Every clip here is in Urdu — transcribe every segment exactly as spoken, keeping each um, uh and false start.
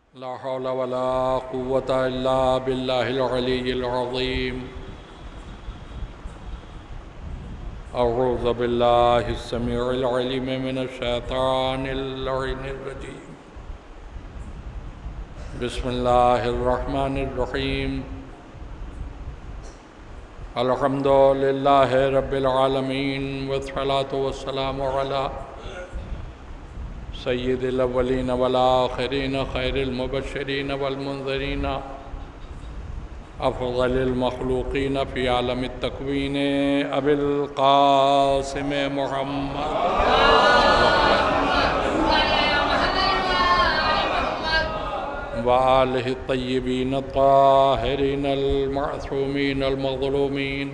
لا حول ولا قوة إلا بالله العلي العظيم. أعوذ بالله السميع العليم من الشيطان اللعين الرجيم. بسم الله الرحمن الرحيم. الحمد لله رب العالمين والصلاة والسلام على سید الاولین والآخرین خیر المبشرین والمنذرین افضل المخلوقین فی عالم التکوین ابی القاسم محمد وآلہ الطیبین الطاہرین المعصومین المظلومین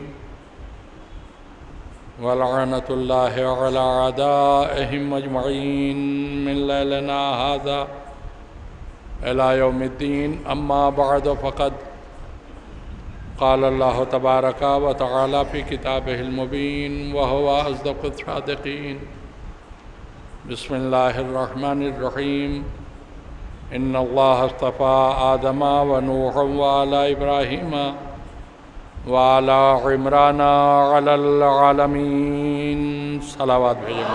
ولعنة الله على أعدائهم أجمعين من ليلنا هذا إلى يوم الدين. أما بعد فقد قال الله تبارك وتعالى في كتابه المبين وهو أصدق الصادقين. بسم الله الرحمن الرحيم. إن الله اصطفى آدم ونوحا وآل إبراهيم وعلى عمران على العالمين. صلوات بھیجیں.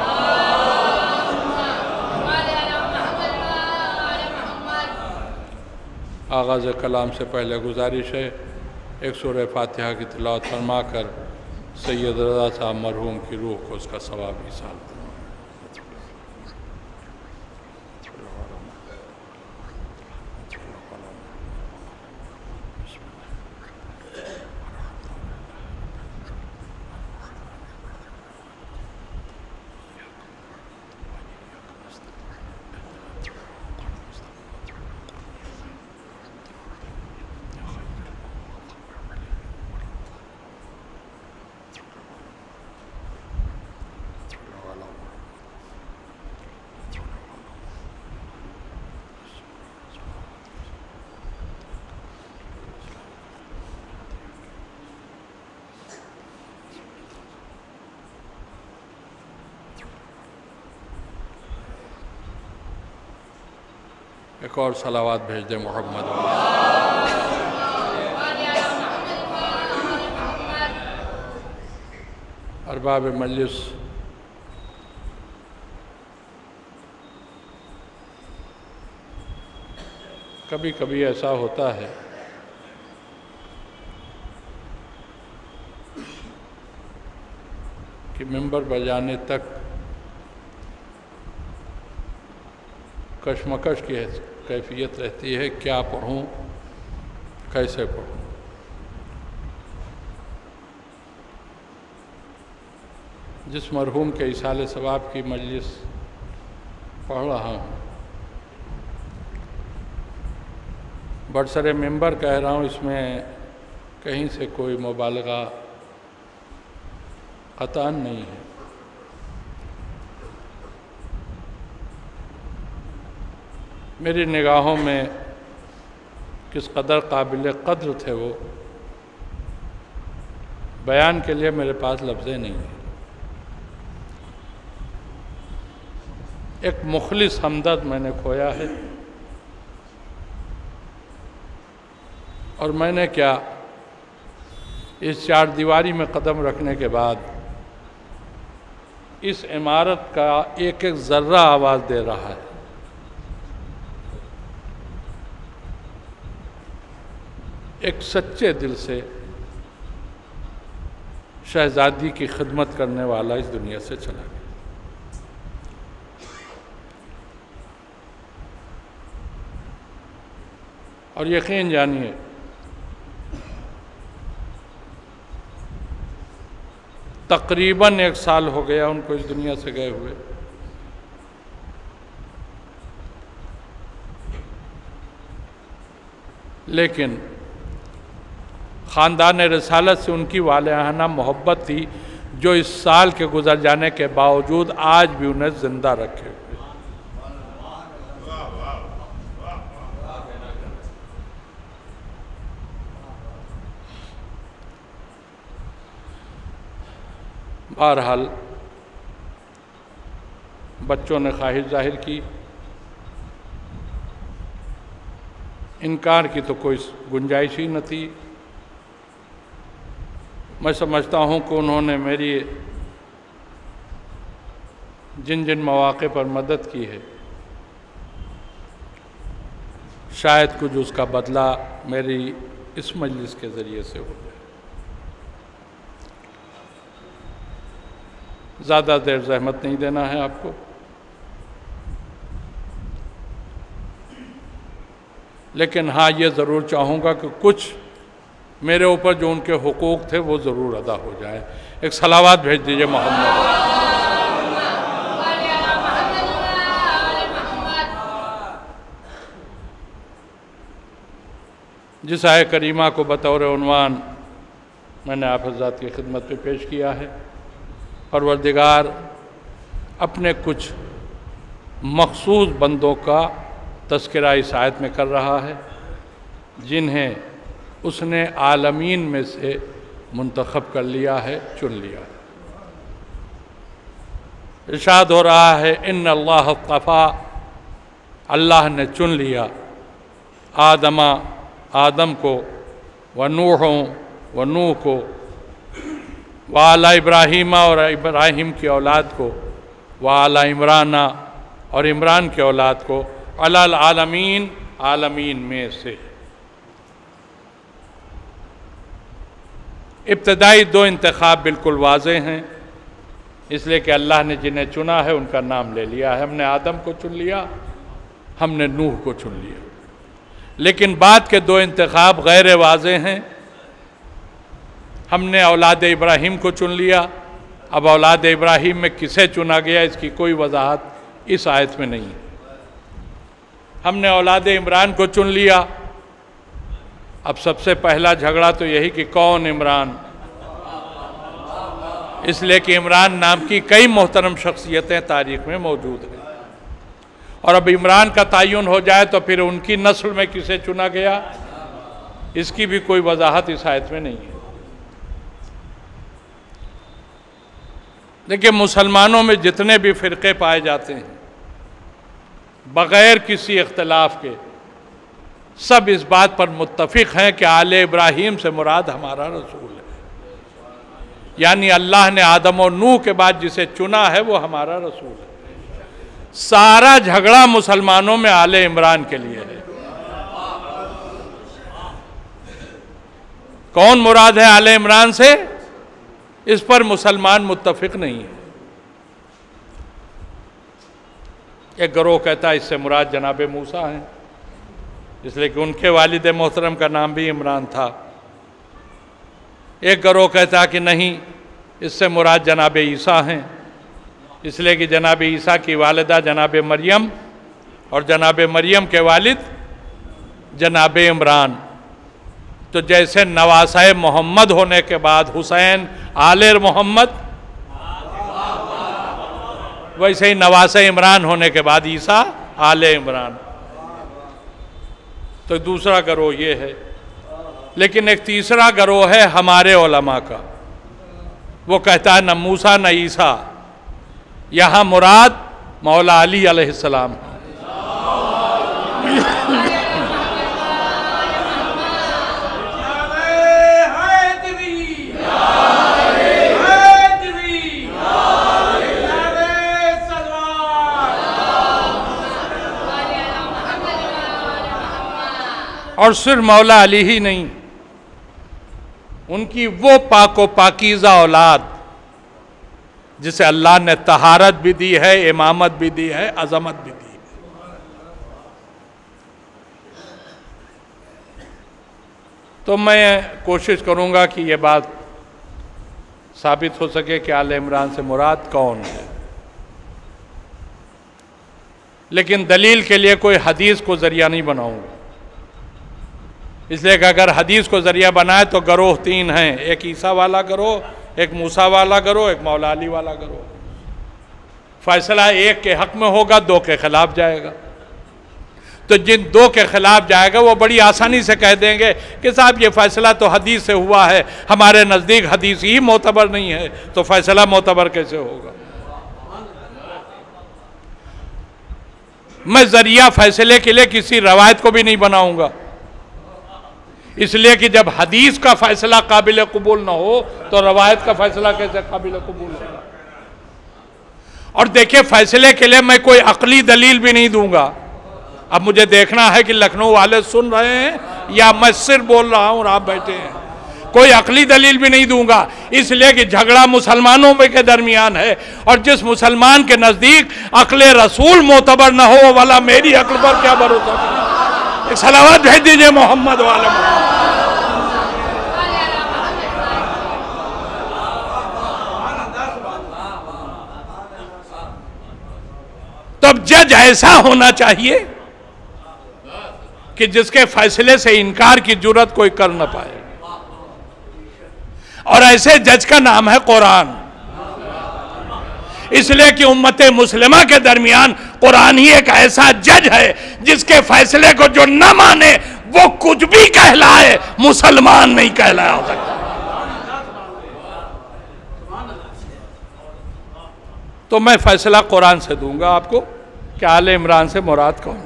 آغاز کلام سے پہلے گزارش ہے ایک سورہ فاتحہ کی تلاوت فرما کر سید رضا صاحب مرحوم کی روح کو اس کا ثواب ایصال کریں. ایک اور صلوات بھیج دیں محمد. ارباب مجلس، کبھی کبھی ایسا ہوتا ہے کہ ممبر پر جانے تک کشمکش کی کیفیت رہتی ہے، کیا پڑھوں، کیسے پڑھوں. جس مرحوم کے ایصال ثواب کی مجلس پڑھ رہا ہوں، برسر ممبر کہہ رہا ہوں، اس میں کہیں سے کوئی مبالغہ قطعاً نہیں ہے. میری نگاہوں میں کس قدر قابل قدر تھے وہ، بیان کے لیے میرے پاس لفظیں نہیں ہیں. ایک مخلص ہمدرد میں نے کھویا ہے، اور میں نے کیا اس چار دیواری میں قدم رکھنے کے بعد اس عمارت کا ایک ایک ذرہ آواز دے رہا ہے. ایک سچے دل سے شہزادی کی خدمت کرنے والا اس دنیا سے چلا گیا. اور یقین جانیے تقریباً ایک سال ہو گیا ان کو اس دنیا سے گئے ہوئے. لیکن خاندان رسالت سے ان کی والہانہ محبت تھی جو اس سال کے گزر جانے کے باوجود آج بھی انہیں زندہ رکھے ہوئے. بہرحال بچوں نے خواہش ظاہر کی انکار کی تو کوئی گنجائش ہی نہ تھی۔ میں سمجھتا ہوں کہ انہوں نے میری جن جن مواقع پر مدد کی ہے شاید کچھ اس کا بدلہ میری اس مجلس کے ذریعے سے ہو جائے۔ زیادہ دیر زحمت نہیں دینا ہے آپ کو، لیکن ہاں یہ ضرور چاہوں گا کہ کچھ میرے اوپر جو ان کے حقوق تھے وہ ضرور ادا ہو جائے۔ ایک صلوات بھیج دیجئے محمد۔ جس آیہ کریمہ کو بطور عنوان میں نے آپ حضرات کی خدمت پہ پیش کیا ہے، پروردگار اپنے کچھ مخصوص بندوں کا تذکرہ اس آیت میں کر رہا ہے جنہیں اس نے عالمین میں سے منتخب کر لیا ہے، چن لیا ہے۔ ارشاد ہو رہا ہے ان اللہ اصطفیٰ، اللہ نے چن لیا آدم آدم کو، ونوح ونوح کو، وعلی ابراہیم اور ابراہیم کی اولاد کو، وعلی عمران اور عمران کی اولاد کو، علی العالمین، عالمین میں سے۔ ابتدائی دو انتخاب بالکل واضح ہیں، اس لیے کہ اللہ نے جنہیں چنا ہے ان کا نام لے لیا ہے۔ ہم نے آدم کو چن لیا، ہم نے نوح کو چن لیا، لیکن بعد کے دو انتخاب غیر واضح ہیں۔ ہم نے اولاد ابراہیم کو چن لیا، اب اولاد ابراہیم میں کسے چنا گیا اس کی کوئی وضاحت اس آیت میں نہیں ہے۔ ہم نے اولاد عمران کو چن لیا، اب سب سے پہلا جھگڑا تو یہی کہ کون عمران، اس لیے کہ عمران نام کی کئی محترم شخصیتیں تاریخ میں موجود ہیں، اور اب عمران کا تعین ہو جائے تو پھر ان کی نسل میں کسے چنا گیا اس کی بھی کوئی وضاحت اس آیت میں نہیں ہے۔ دیکھیں مسلمانوں میں جتنے بھی فرقے پائے جاتے ہیں بغیر کسی اختلاف کے سب اس بات پر متفق ہیں کہ آل ابراہیم سے مراد ہمارا رسول ہے، یعنی اللہ نے آدم و نوح کے بعد جسے چنا ہے وہ ہمارا رسول ہے۔ سارا جھگڑا مسلمانوں میں آل عمران کے لیے ہے۔ کون مراد ہے آل عمران سے، اس پر مسلمان متفق نہیں ہے۔ ایک گروہ کہتا ہے اس سے مراد جناب موسیٰ ہیں، اس لیے کہ ان کے والد محترم کا نام بھی عمران تھا۔ ایک گروہ کہتا ہے کہ نہیں، اس سے مراد جناب عیسیٰ ہیں، اس لیے کہ جناب عیسیٰ کی والدہ جناب مریم اور جناب مریم کے والد جناب عمران، تو جیسے نواسۂ محمد ہونے کے بعد حسین آل محمد، ویسے ہی نواسۂ عمران ہونے کے بعد عیسیٰ آل عمران۔ تو دوسرا گروہ یہ ہے، لیکن ایک تیسرا گروہ ہے ہمارے علماء کا، وہ کہتا ہے نہ موسیٰ نہ عیسیٰ، یہاں مراد مولا علی علیہ السلام۔ اور صرف مولا علی ہی نہیں، ان کی وہ پاک و پاکیزہ اولاد جسے اللہ نے طہارت بھی دی ہے، امامت بھی دی ہے، عظمت بھی دی ہے۔ تو میں کوشش کروں گا کہ یہ بات ثابت ہو سکے کہ آل عمران سے مراد کون ہے، لیکن دلیل کے لیے کوئی حدیث کو ذریعہ نہیں بناؤں گا، اس لیے کہ اگر حدیث کو ذریعہ بنائے تو گروہ تین ہیں، ایک عیسیٰ والا گروہ، ایک موسیٰ والا گروہ، ایک مولا علی والا گروہ۔ فیصلہ ایک کے حق میں ہوگا، دو کے خلاف جائے گا۔ تو جن دو کے خلاف جائے گا وہ بڑی آسانی سے کہہ دیں گے کہ صاحب یہ فیصلہ تو حدیث سے ہوا ہے، ہمارے نزدیک حدیث ہی معتبر نہیں ہے، تو فیصلہ معتبر کیسے ہوگا؟ میں ذریعہ فیصلے کے لیے کسی روایت کو بھی نہیں بناؤں گا، اس لیے کہ جب حدیث کا فیصلہ قابل قبول نہ ہو تو روایت کا فیصلہ کیسے قابل قبول ہوگا؟ اور دیکھیں فیصلے کے لیے میں کوئی عقلی دلیل بھی نہیں دوں گا. اب مجھے دیکھنا ہے کہ لکھنؤ والے سن رہے ہیں یا میں صرف بول رہا ہوں اور آپ بیٹھے ہیں. کوئی عقلی دلیل بھی نہیں دوں گا، اس لیے کہ جھگڑا مسلمانوں میں کے درمیان ہے، اور جس مسلمان کے نزدیک عقل رسول معتبر نہ ہو والا میری عقل پر کیا بھروسہ کرے؟ ایک صلوات بھیج دیجئے محمد والا محمد. تو اب جج ایسا ہونا چاہیے کہ جس کے فیصلے سے انکار کی جرات کوئی کر نہ پائے، اور ایسے جج کا نام ہے قرآن. اس لیے کہ امت مسلمہ کے درمیان قرآن ہی ایک ایسا جج ہے جس کے فیصلے کو جو نہ مانے وہ کچھ بھی کہلائے، مسلمان نہیں کہلایا ہو سکتا. تو میں فیصلہ قرآن سے دوں گا آپ کو کہ آل عمران سے مراد کون.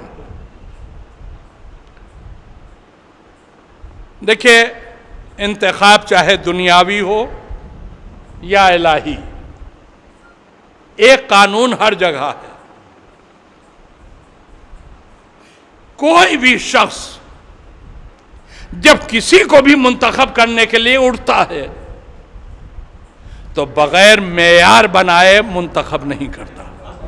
دیکھیں انتخاب چاہے دنیاوی ہو یا الہی، ایک قانون ہر جگہ ہے. کوئی بھی شخص جب کسی کو بھی منتخب کرنے کے لیے اٹھتا ہے تو بغیر معیار بنائے منتخب نہیں کرتا.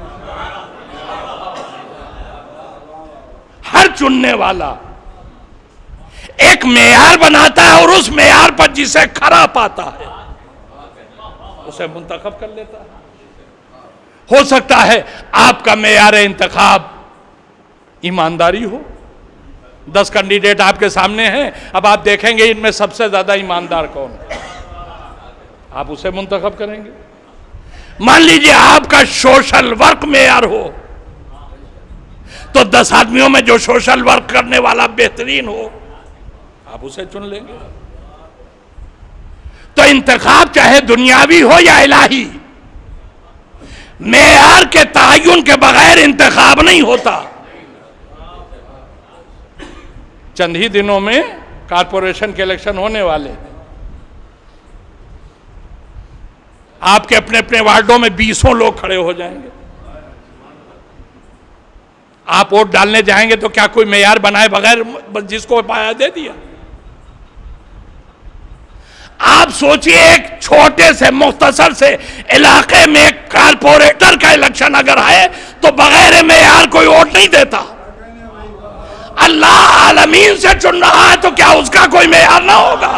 ہر چننے والا ایک معیار بناتا ہے اور اس معیار پر جسے کھرا پاتا ہے اسے منتخب کر لیتا ہے. ہو سکتا ہے آپ کا معیار انتخاب ایمانداری ہو. دس کینڈیڈیٹ آپ کے سامنے ہیں، اب آپ دیکھیں گے ان میں سب سے زیادہ ایماندار کون ہے، آپ اسے منتخب کریں گے. مان لیجئے آپ کا سوشل ورک معیار ہو تو دس آدمیوں میں جو سوشل ورک کرنے والا بہترین ہو آپ اسے چن لیں گے. تو انتخاب چاہے دنیاوی ہو یا الہی، معیار کے تعین کے بغیر انتخاب نہیں ہوتا. چند ہی دنوں میں کارپوریشن کے الیکشن ہونے والے ہیں. آپ کے اپنے اپنے وارڈوں میں بیسوں لوگ کھڑے ہو جائیں گے. آپ ووٹ ڈالنے جائیں گے تو کیا کوئی معیار بنائے بغیر جس کو پایا دے دیا؟ آپ سوچئے ایک چھوٹے سے مختصر سے علاقے میں ایک کارپوریٹر کا الیکشن اگر ہے تو بغیر معیار کوئی ووٹ نہیں دیتا. اللہ عالمین سے چن رہا ہے تو کیا اس کا کوئی معیار نہ ہوگا؟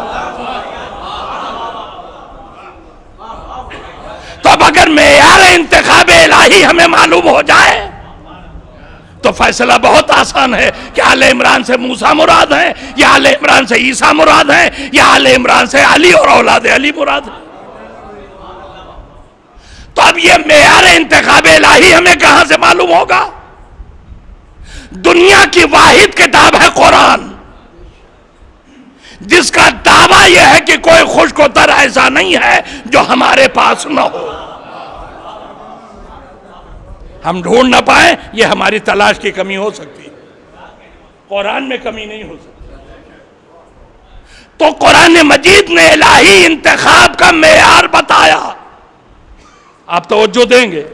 تو اب اگر معیار انتخاب الہی ہمیں معلوم ہو جائے تو فیصلہ بہت آسان ہے کہ آل عمران سے موسیٰ مراد ہیں یا آل عمران سے عیسیٰ مراد ہیں یا آل عمران سے علی اور اولاد علی مراد ہیں. تو اب یہ معیار انتخاب الہی ہمیں کہاں سے معلوم ہوگا؟ دنیا کی واحد کتاب ہے قرآن، جس کا دعویٰ یہ ہے کہ کوئی خشک و تر ایسا نہیں ہے جو ہمارے پاس نہ ہو. ہم ڈھونڈ نہ پائیں یہ ہماری تلاش کی کمی ہو سکتی ہے، قرآن میں کمی نہیں ہو سکتی. تو قرآن مجید نے الہی انتخاب کا معیار بتایا. آپ توجہ دیں گے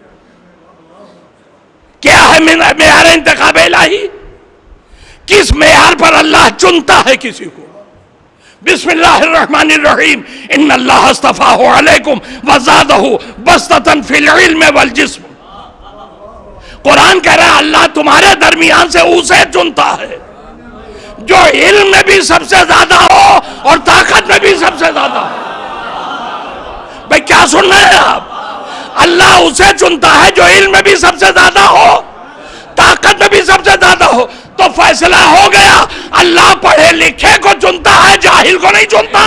کیا ہے معیار انتخاب الہی؟ کس معیار پر اللہ چنتا ہے کسی کو؟ بسم اللہ الرحمن الرحیم. ان اللہ اصطفاہ علیکم وزادہ بسطۃ فی العلم والجسم. قرآن کہہ رہا ہے اللہ تمہارے درمیان سے اسے چنتا ہے جو علم میں بھی سب سے زیادہ ہو اور طاقت میں بھی سب سے زیادہ ہو. بھئی کیا سن رہے ہیں آپ؟ اللہ اسے چنتا ہے جو علم میں بھی سب سے زیادہ ہو، طاقت میں بھی سب سے زیادہ ہو. تو فیصلہ ہو گیا اللہ پڑھے لکھے کو چنتا ہے، جاہل کو نہیں چنتا.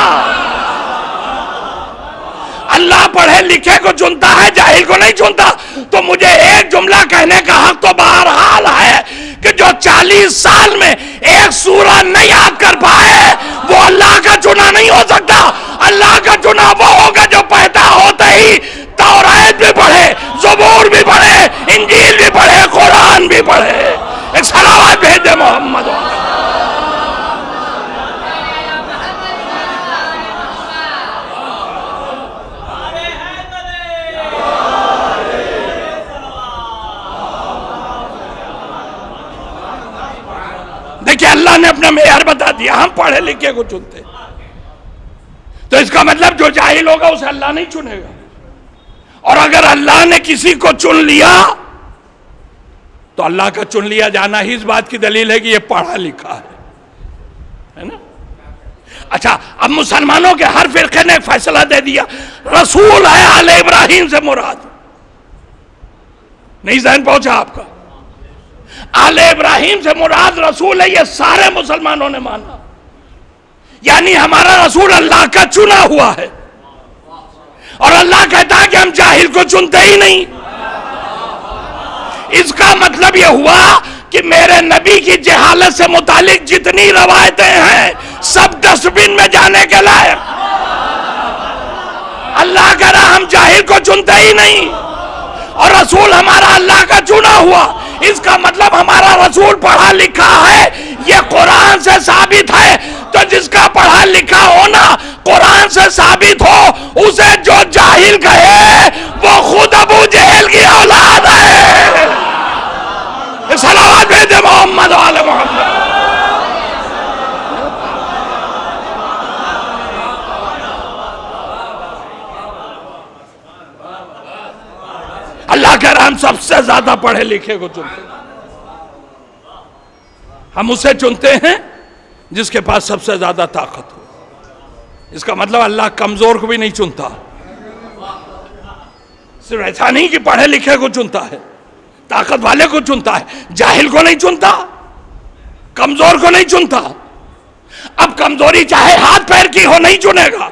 اللہ پڑھے لکھے کو چنتا ہے، جاہل کو نہیں چنتا. تو مجھے ایک جملہ کہنے کا حق تو بہرحال ہے کہ جو چالیس سال میں ایک سورہ نہیں یاد کر پائے وہ اللہ کا چنا نہیں ہو سکتا. اللہ کا چنا وہ ہوگا جو پیدا ہوتے ہی توریت بھی پڑھے، زبور بھی پڑھے، انجیل بھی پڑھے، قرآن بھی پڑھے. ایک صلوات بھیج دے محمد. دیکھیں اللہ نے اپنا معیار بتا دیا، ہم پڑھے لکھے کو چنتے، تو اس کا مطلب جو جاہل ہوگا اسے اللہ نہیں چنے گا، اور اگر اللہ نے کسی کو چن لیا تو اللہ کا چن لیا جانا ہی اس بات کی دلیل ہے کہ یہ پڑھا لکھا ہے، ہے نا؟ اچھا، اب مسلمانوں کے ہر فرقے نے ایک فیصلہ دے دیا، رسول ہے آل ابراہیم سے مراد، نہیں ذہن پہنچا آپ کا؟ آل ابراہیم سے مراد رسول ہے، یہ سارے مسلمانوں نے مانا، یعنی ہمارا رسول اللہ کا چنا ہوا ہے، اور اللہ کہتا ہے کہ ہم جاہل کو چنتے ہی نہیں۔ اس کا مطلب یہ ہوا کہ میرے نبی کی جہالت سے متعلق جتنی روایتیں ہیں سب ڈسٹ بن میں جانے کے لائق۔ اللہ کہہ رہا ہم جاہل کو چنتے ہی نہیں، اور رسول ہمارا اللہ کا چنا ہوا، اس کا مطلب ہمارا رسول پڑھا لکھا ہے، یہ قرآن سے ثابت ہے۔ تو جس کا پڑھا لکھا ہونا قرآن سے ثابت ہو، اسے جو جاہل کہے وہ خود ابو جہل کی اولاد ہے۔ صلوات بھیجے محمد و آل محمد۔ اللہ کہہ رہا ہم سب سے زیادہ پڑھے لکھے کو چنتے ہیں، ہم اسے چنتے ہیں جس کے پاس سب سے زیادہ طاقت ہو۔ اس کا مطلب اللہ کمزور کو بھی نہیں چنتا، صرف ایسا نہیں کہ پڑھے لکھے کو چنتا ہے، طاقت والے کو چنتا ہے، جاہل کو نہیں چنتا، کمزور کو نہیں چنتا۔ اب کمزوری چاہے ہاتھ پیر کی ہو نہیں چنے گا۔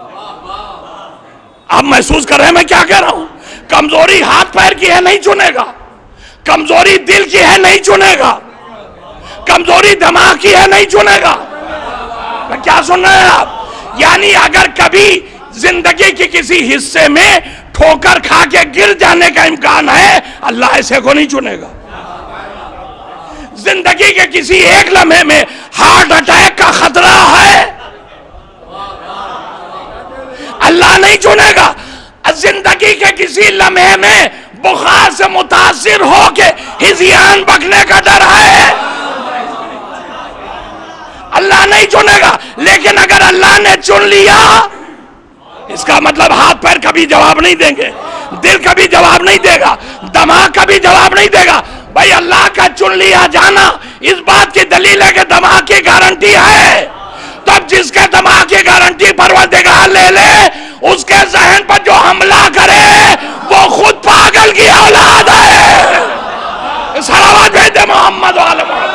آپ محسوس کر رہے ہیں میں کیا کہہ رہا ہوں؟ کمزوری ہاتھ پیر کی ہے نہیں چنے گا، کمزوری دل کی ہے نہیں چنے گا، کمزوری دماغ کی ہے نہیں چنے گا۔ میں کیا سن رہے ہیں آپ؟ یعنی اگر کبھی زندگی کی کسی حصے میں ٹھوکر کھا کے گر جانے کا امکان ہے، اللہ ایسے کو نہیں چنے گا۔ زندگی کے کسی ایک لمحے میں ہارٹ اٹیک کا خطرہ ہے، اللہ نہیں چنے گا۔ زندگی کے کسی لمحے میں بخار سے متاثر ہو کے ہذیان بکنے کا ڈر ہے، اللہ نہیں چنے گا۔ لیکن اگر اللہ نے چن لیا، اس کا مطلب ہاتھ پیر کبھی جواب نہیں دیں گے، دل کبھی جواب نہیں دے گا، دماغ کبھی جواب نہیں دے گا۔ بھائی اللہ کا چن لیا جانا اس بات کی دلیل ہے کہ دماغ کی گارنٹی ہے۔ تو اب جس کے دماغ کی گارنٹی پروردگار لے لے، اس کے ذہن پر جو حملہ کرے وہ خود پاگل کی اولاد ہے۔ صلوات بھیجے محمد و آل محمد۔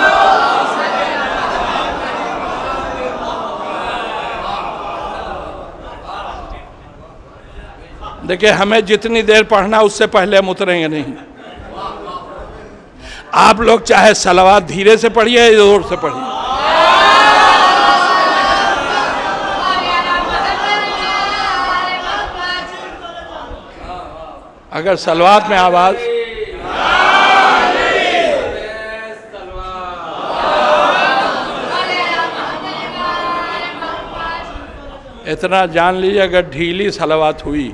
دیکھیں ہمیں جتنی دیر پڑھنا اس سے پہلے ہم اتریں گے نہیں۔ آپ لوگ چاہے صلوات دھیرے سے پڑھیے یا زور سے پڑھیے، اگر صلوات میں آواز اتنا جان لیجیے، اگر ڈھیلی صلوات ہوئی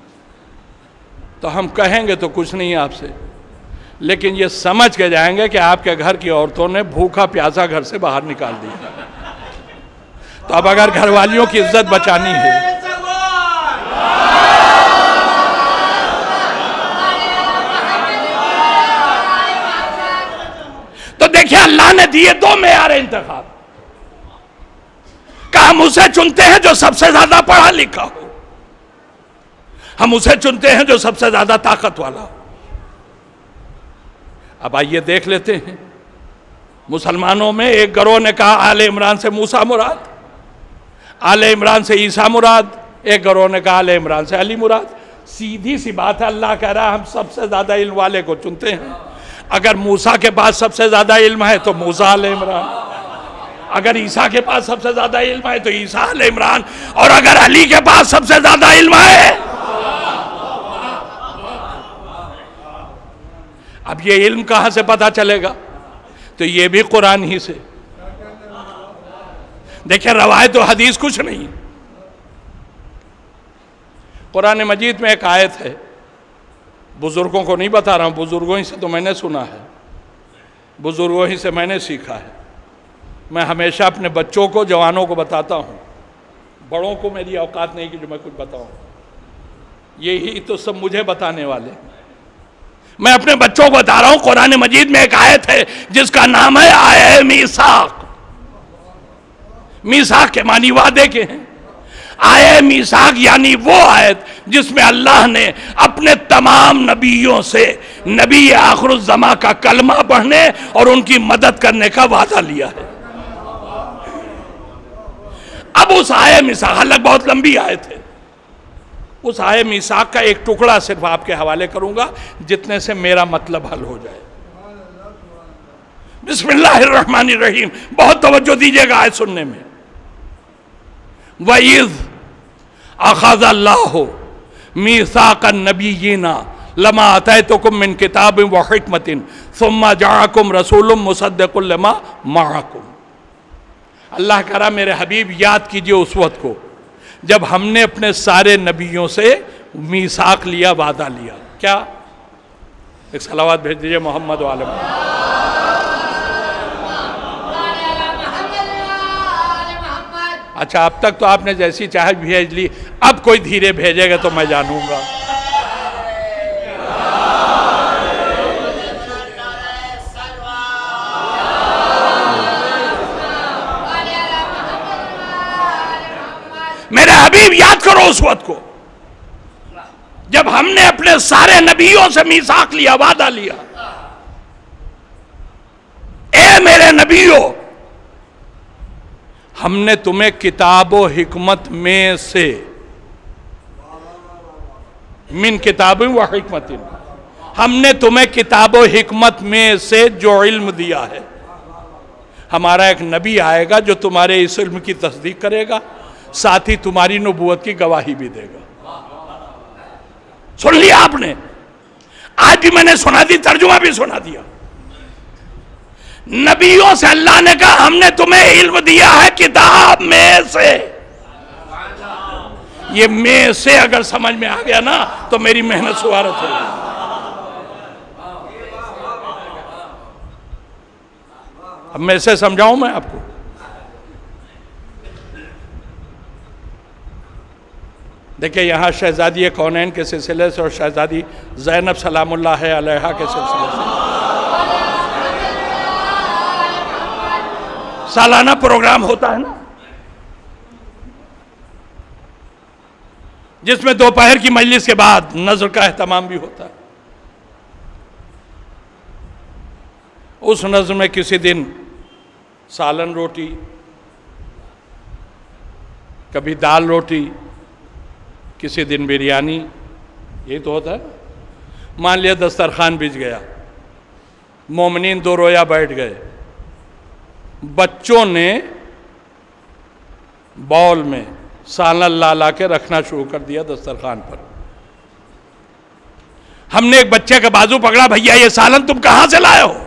تو ہم کہیں گے تو کچھ نہیں آپ سے، لیکن یہ سمجھ کے جائیں گے کہ آپ کے گھر کی عورتوں نے بھوکا پیاسا گھر سے باہر نکال دیا۔ تو اب اگر گھر والیوں کی عزت بچانی ہے، تو دیکھیں اللہ نے دیے دو معیار انتخاب، کہ ہم اسے چنتے ہیں جو سب سے زیادہ پڑھا لکھا ہو، ہم اسے چنتے ہیں جو سب سے زیادہ طاقت والا ہو۔ اب آئیے دیکھ لیتے ہیں، مسلمانوں میں ایک گروہ نے کہا آل عمران سے موسیٰ مراد، آل عمران سے عیسیٰ مراد، ایک گروہ نے کہا آل عمران سے علی مراد۔ سیدھی سی بات ہے، اللہ کہہ رہا ہے ہم سب سے زیادہ علم والے کو چنتے ہیں۔ اگر موسیٰ کے پاس سب سے زیادہ علم ہے تو موسیٰ آل عمران، اگر عیسیٰ کے پاس سب سے زیادہ علم ہے تو عیسیٰ آل عمران، اور اگر علی کے پاس سب سے زیادہ علم ہے، اب یہ علم کہاں سے پتا چلے گا؟ تو یہ بھی قرآن ہی سے۔ دیکھیں روایت و حدیث کچھ نہیں، قرآن مجید میں ایک آیت ہے، بزرگوں کو نہیں بتا رہا ہوں، بزرگوں ہی سے تو میں نے سنا ہے، بزرگوں ہی سے میں نے سیکھا ہے۔ میں ہمیشہ اپنے بچوں کو، جوانوں کو بتاتا ہوں، بڑوں کو میری اوقات نہیں کہ جو میں کچھ بتاؤں، یہی تو سب مجھے بتانے والے ہیں۔ میں اپنے بچوں کو بتا رہا ہوں، قرآن مجید میں ایک آیت ہے جس کا نام ہے آیہ میثاق۔ میثاق کے معنی وعدے کے ہیں۔ آیہ میثاق یعنی وہ آیت جس میں اللہ نے اپنے تمام نبیوں سے نبی آخر الزماں کا کلمہ پڑھنے اور ان کی مدد کرنے کا وعدہ لیا ہے۔ اب اس آیہ میثاق، حالانکہ بہت لمبی آیت ہے، اس آیہ میثاق کا ایک ٹکڑا صرف آپ کے حوالے کروں گا جتنے سے میرا مطلب حل ہو جائے۔ بسم اللہ الرحمن الرحیم، بہت توجہ دیجئے گا آیت سننے میں۔ وَإِذْ أَخَذَ اللَّهُ مِيثَاقَ النَّبِيِّينَ لَمَا آتَيْتُكُم مِّن كِتَابٍ وَحِكْمَةٍ ثُمَّ جَاءَكُمْ رَسُولٌ مُصَدِّقٌ لِّمَا مَعَكُمْ۔ اللہ کہہ رہا میرے حبیب یاد کیجئے اس وقت کو جب ہم نے اپنے سارے نبیوں سے میثاق لیا، وعدہ لیا۔ کیا؟ ایک صلوات بھیج دیجئے محمد و آل محمد۔ اچھا اب تک تو آپ نے جیسی چاہے بھیج لی، اب کوئی دھیرے بھیجے گا تو میں جانوں گا۔ میرے حبیب یاد کرو اس وقت کو جب ہم نے اپنے سارے نبیوں سے میثاق لیا، وعدہ لیا، اے میرے نبیوں ہم نے تمہیں کتاب و حکمت میں سے، من کتاب و حکمت، ہم نے تمہیں کتاب و حکمت میں سے جو علم دیا ہے۔ ہمارا ایک نبی آئے گا جو تمہارے اس علم کی تصدیق کرے گا، ساتھ ہی تمہاری نبوت کی گواہی بھی دے گا۔ سن لیا آپ نے؟ آج بھی میں نے سنا دی، ترجمہ بھی سنا دیا۔ نبیوں سے اللہ نے کہا ہم نے تمہیں علم دیا ہے کتاب میں سے۔ یہ میں سے اگر سمجھ میں آ گیا نا تو میری محنت سوارت ہوگی۔ اب میں اسے سمجھاؤں میں آپ کو؟ دیکھیں یہاں شہزادی کونین کے سلسلے سے اور شہزادی زینب سلام اللہ علیہا کے سلسلے سے سالانہ پروگرام ہوتا ہے نا، جس میں دوپہر کی مجلس کے بعد نظر کا اہتمام بھی ہوتا ہے۔ اس نظر میں کسی دن سالن روٹی، کبھی دال روٹی، کسی دن بریانی، یہی تو ہوتا ہے۔ مان لیا دسترخوان بچ گیا، مومنین دو رویا بیٹھ گئے، بچوں نے باؤل میں سالن لا لا کے رکھنا شروع کر دیا دسترخوان پر۔ ہم نے ایک بچے کا بازو پکڑا، بھیا یہ سالن تم کہاں سے لائے ہو؟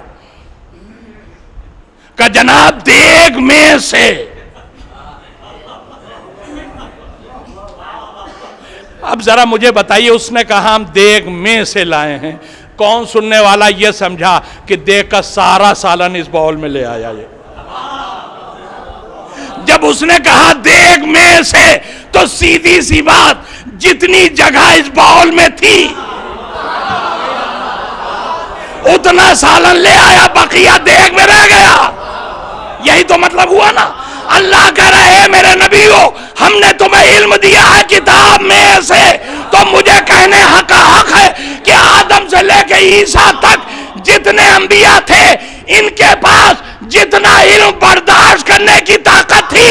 کہ جناب دیگ میں سے۔ اب ذرا مجھے بتائیے اس نے کہا ہم دیگ میں سے لائے ہیں، کون سننے والا یہ سمجھا کہ دیگ کا سارا سالن اس باؤل میں لے آیا؟ یہ جب اس نے کہا دیگ میں سے تو سیدھی سی بات جتنی جگہ اس باؤل میں تھی اتنا سالن لے آیا، بقیہ دیگ میں رہ گیا۔ یہی تو مطلب ہوا نا۔ اللہ کہہ رہے ہیں میرے نبیوں ہم نے تمہیں علم دیا ہے کتاب میں سے، تو مجھے کہنے حق حق ہے کہ آدم سے لے کے عیسیٰ تک جتنے انبیاء تھے ان کے پاس جتنا علم برداشت کرنے کی طاقت تھی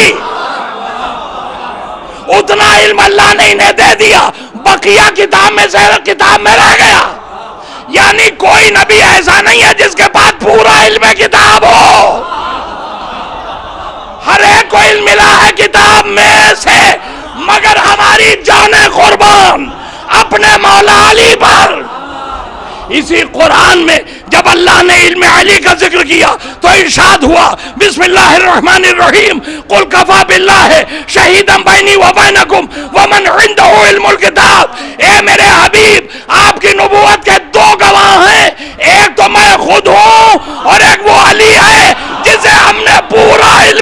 اتنا علم اللہ نے انہیں دے دیا، بقیہ کتاب میں سے کتاب میں رہ گیا۔ یعنی کوئی نبی ایسا نہیں ہے جس کے پاس پورا علم کتاب ہو، ہر ایک کو علم ملا ہے کتاب میں سے، مگر ہماری جان قربان اپنے مولا علی پر۔ اسی قرآن میں جب اللہ نے علم علی کا ذکر کیا تو ارشاد ہوا بسم اللہ الرحمن الرحیم قل کفا باللہ شہیدا بینی و بینکم ومن عنده علم الکتاب۔ اے میرے حبیب آپ کی نبوت کے دو گواہ ہیں، ایک تو میں خود ہوں اور ایک وہ علی ہے جسے ہم نے پورا علم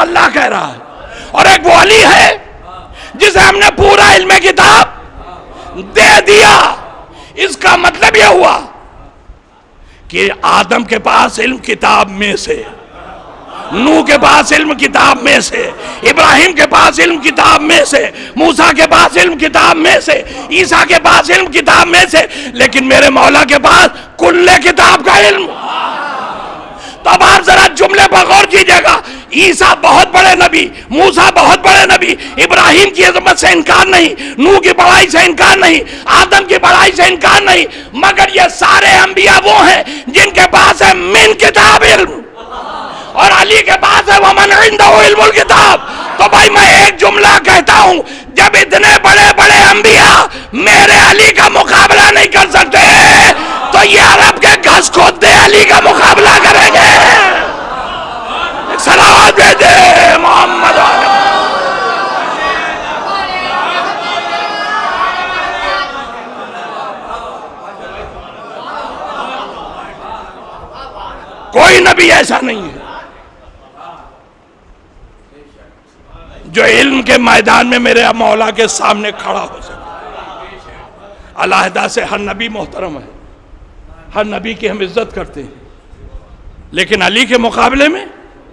اللہ کہہ رہا ہے، اور ایک وہ علی ہے جسے ہم نے پورا علم کتاب دے دیا۔ اس کا مطلب یہ ہوا کہ آدم کے پاس علم کتاب میں سے، نوح کے پاس علم کتاب میں سے، ابراہیم کے پاس علم کتاب میں سے، موسیٰ کے پاس علم کتاب میں سے، عیسیٰ کے پاس علم کتاب میں سے، لیکن میرے مولا کے پاس کل کتاب کا علم۔ تو اب آپ ذرا جملے پر غور کیجئے گا، عیسیٰ بہت بڑے نبی، موسیٰ بہت بڑے نبی، ابراہیم کی عظمت سے انکار نہیں، نوح کی بڑائی سے انکار نہیں، آدم کی بڑائی سے انکار نہیں، مگر یہ سارے انبیاء وہ ہیں جن کے پاس ہے من کتاب علم، اور علی کے پاس ہے وَمَنْ عِنْدَهُ عِلْمُ الْكِتاب۔ تو بھائی میں ایک جملہ کہتا ہوں، جب اتنے بڑے بڑے انبیاء میرے علی کا مقابلہ نہیں کر سکتے تو یہ عرب کے گھس کھود دے علی کا مقابلہ کریں گے۔ صلوات بھیجے محمد علیہ۔ کوئی نبی ایسا نہیں ہے جو علم کے میدان میں میرے مولا کے سامنے کھڑا ہو سکے۔ علیحدہ سے ہر نبی محترم ہے، ہر نبی کی ہم عزت کرتے ہیں، لیکن علی کے مقابلے میں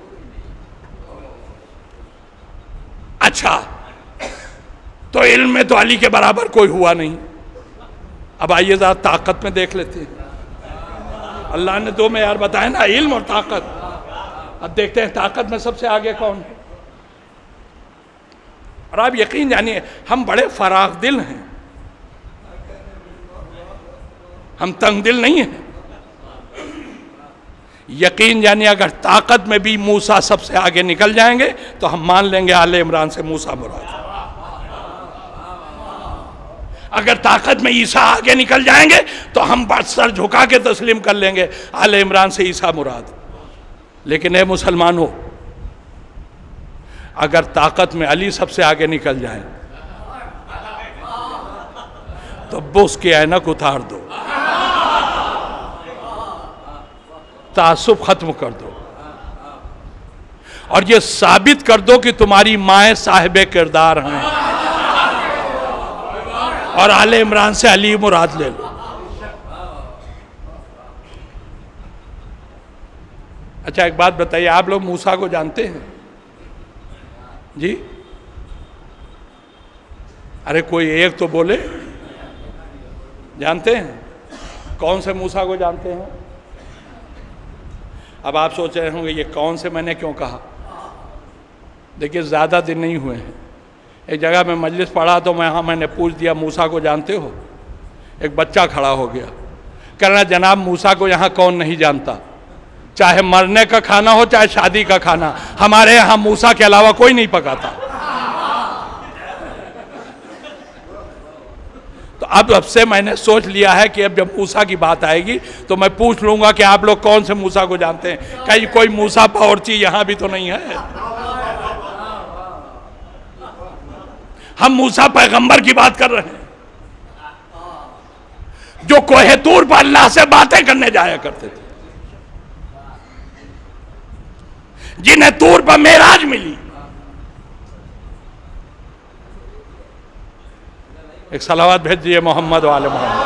اچھا تو علم میں تو علی کے برابر کوئی ہوا نہیں۔ اب آئیے ذرا طاقت میں دیکھ لیتے ہیں۔ اللہ نے دو معیار بتائے نا، علم اور طاقت۔ اب دیکھتے ہیں طاقت میں سب سے آگے کون ہے۔ اور آپ یقین جانیے ہم بڑے فراغ دل ہیں، ہم تنگ دل نہیں ہیں۔ یقین جانیے اگر طاقت میں بھی موسیٰ سب سے آگے نکل جائیں گے تو ہم مان لیں گے آل عمران سے موسیٰ مراد۔ اگر طاقت میں عیسیٰ آگے نکل جائیں گے تو ہم سر جھکا کے تسلیم کر لیں گے آل عمران سے عیسیٰ مراد۔ لیکن اے مسلمانوں، اگر طاقت میں علی سب سے آگے نکل جائیں تو بغض کی عینک اتار دو، تعصب ختم کر دو، اور یہ ثابت کر دو کہ تمہاری مائیں صاحب کردار ہیں، اور آل عمران سے علی مراد لے لو۔ اچھا ایک بات بتائیے، آپ لوگ موسیٰ کو جانتے ہیں؟ جی ارے کوئی ایک تو بولے، جانتے ہیں؟ کون سے موسیٰ کو جانتے ہیں؟ اب آپ سوچ رہے ہوں گے یہ کون سے میں نے کیوں کہا؟ دیکھیے زیادہ دن نہیں ہوئے ہیں، ایک جگہ میں مجلس پڑھا تو میں ہاں میں نے پوچھ دیا موسیٰ کو جانتے ہو؟ ایک بچہ کھڑا ہو گیا، کہہ رہا جناب موسیٰ کو یہاں کون نہیں جانتا، چاہے مرنے کا کھانا ہو چاہے شادی کا کھانا، ہمارے یہاں موسیٰ کے علاوہ کوئی نہیں پکاتا۔ تو اب اب سے میں نے سوچ لیا ہے کہ اب جب موسیٰ کی بات آئے گی تو میں پوچھ لوں گا کہ آپ لوگ کون سے موسیٰ کو جانتے ہیں؟ کہیں کوئی موسیٰ باورچی یہاں بھی تو نہیں ہے؟ ہم موسیٰ پیغمبر کی بات کر رہے ہیں جو کوہ طور پر اللہ سے باتیں کرنے جایا کرتے تھے، جنہیں طور پر معراج ملی۔ ایک صلوات بھیجئے محمد وآل محمد۔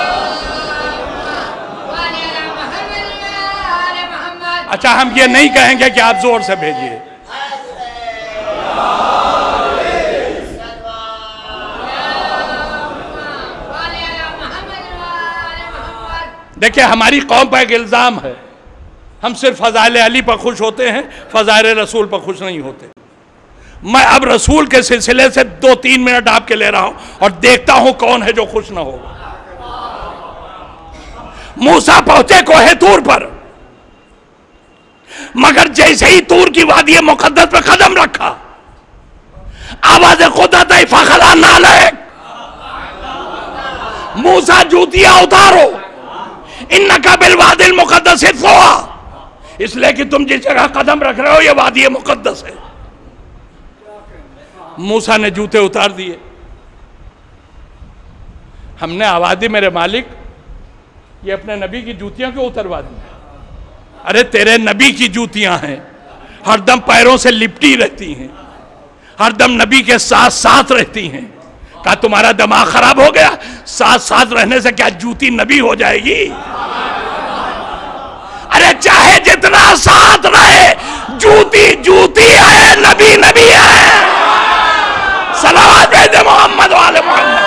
اچھا ہم یہ نہیں کہیں گے کہ آپ زور سے بھیجئے، دیکھیں ہماری قوم پر ایک الزام ہے، ہم صرف فضائل علی پر خوش ہوتے ہیں، فضائل رسول پر خوش نہیں ہوتے۔ میں اب رسول کے سلسلے سے دو تین منٹ آپ کے لے رہا ہوں اور دیکھتا ہوں کون ہے جو خوش نہ ہوگا۔ موسیٰ پہنچے کوہ طور پر، مگر جیسے ہی طور کی وادی مقدس پہ قدم رکھا آواز قدرت فخلا نالک، موسیٰ جوتیاں اتارو، انکا بالوادی المقدس طویٰ، اس لئے کہ تم جس جگہ قدم رکھ رہے ہو یہ وادی مقدس ہے۔ موسیٰ نے جوتے اتار دیے، ہم نے آواز دی میرے مالک یہ اپنے نبی کی جوتیاں کیوں اتروا دی؟ ارے تیرے نبی کی جوتیاں ہیں، ہر دم پیروں سے لپٹی رہتی ہیں، ہر دم نبی کے ساتھ ساتھ رہتی ہیں. کہا تمہارا دماغ خراب ہو گیا؟ ساتھ ساتھ رہنے سے کیا جوتی نبی ہو جائے گی؟ ارے چاہے جتنا ساتھ رہے، جوتی جوتی ہے، نبی نبی ہے. صلوات بھیجے محمد والے محمد.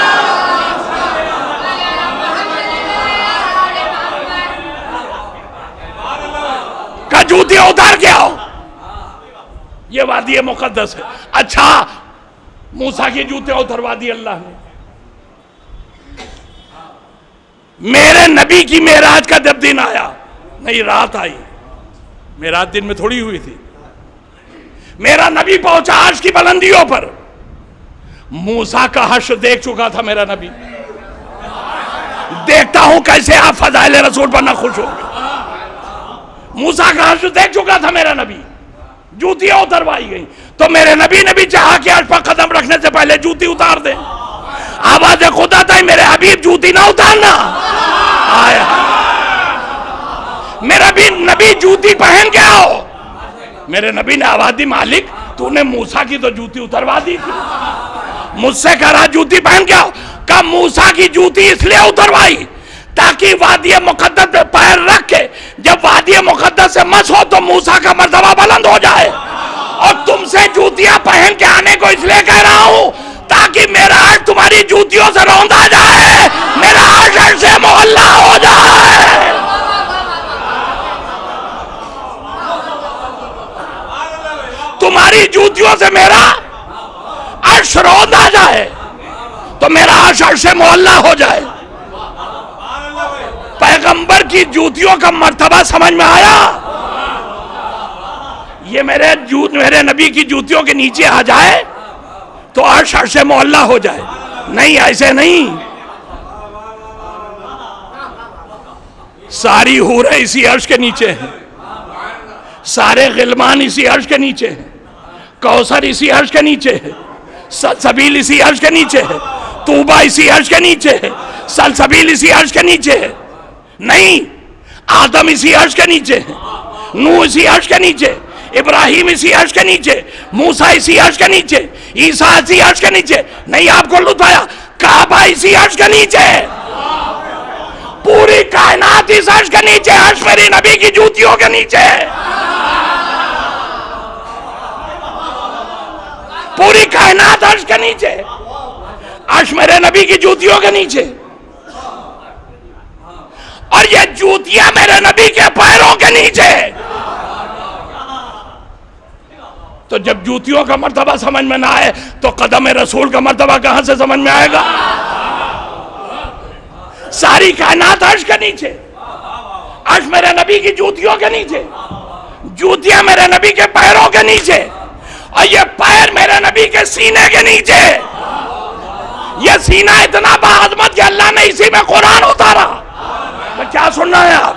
کہ جوتی اتار کے آؤ، یہ وادی مقدس ہے. اچھا موسیٰ کی جوتیاں اتروا دی اللہ نے. میرے نبی کی معراج کا جب دن آیا، نہیں رات آئی، معراج دن میں تھوڑی ہوئی تھی. میرا نبی پہنچا عرش کی بلندیوں پر. موسیٰ کا حشر دیکھ چکا تھا میرا نبی. دیکھتا ہوں کیسے آپ فضائل رسول پر نہ خوش ہو گئے. موسیٰ کا حشر دیکھ چکا تھا میرا نبی. جوتیاں اتروائی گئیں تو میرے نبی نے بھی چاہا کہ عرش پر قدم رکھنے سے پہلے جوتی اتار دیں. آواز خدا تھا میرے حبیب جوتی نہ اتارنا. آیا میرا بھی نبی جوتی پہن کے آؤ. میرے نبی نے آواز دی مالک تو نے موسیٰ کی تو جوتی اتروا دی تھی، مجھ سے کہہ رہا جوتی پہن کے آؤ. کہ موسیٰ کی جوتی اس لیے اتروائی تاکہ وادی مقدس پہ پیر رکھ کے جب وادی مقدس سے مس ہو تو موسیٰ کا مرتبہ بلند ہو جائے. اور تم سے جوتیاں پہن کے آنے کو اس لیے کہہ رہا ہوں تاکہ میرا عرش تمہاری جوتیوں سے روندا جائے، میرا عرش عرش سے معلّہ ہو جائے. تمہاری جوتیوں سے میرا عرش روندا جائے تو میرا عرش عرش سے معلّہ ہو جائے. پیغمبر کی جوتیوں کا مرتبہ سمجھ میں آیا؟ یہ میرے جوت میرے نبی کی جوتیوں کے نیچے آ جائے تو عرش عرش سے معلّہ ہو جائے. نہیں ایسے نہیں. ساری حوریں اسی عرش کے نیچے ہیں، سارے غلمان اسی عرش کے نیچے ہیں، کوثر اسی عرش کے نیچے ہے، سلسبیل اسی عرش کے نیچے ہے، طوبہ اسی عرش کے نیچے ہے، سلسبیل اسی عرش کے نیچے ہے. نہیں، آدم اسی عرش کے نیچے ہے، نوح اسی عرش کے نیچے، ابراہیم اسی عرش کے نیچے، موسیٰ اسی عرش کے نیچے، عیسیٰ اسی عرش کے نیچے. نہیں آپ کو لطف آیا؟ کعبہ اسی عرش کے نیچے، پوری کائنات اس عرش کے نیچے، عرش میری نبی کی جوتیوں کے نیچے، پوری کائنات عرش کے نیچے، عرش میرے نبی کی جوتیوں کے نیچے. اور یہ جوتیاں میرے نبی کے پیروں کے نیچے. تو جب جوتیوں کا مرتبہ سمجھ میں نہ آئے تو قدم رسول کا مرتبہ کہاں سے سمجھ میں آئے گا؟ ساری کائنات عرش کے نیچے، عرش میرے نبی کی جوتیوں کے نیچے، جوتیاں میرے نبی کے پیروں کے نیچے، اور یہ پیر میرے نبی کے سینے کے نیچے. یہ سینہ اتنا باعظمت کہ اللہ نے اسی میں قرآن اتارا. کیا سننا ہے آپ؟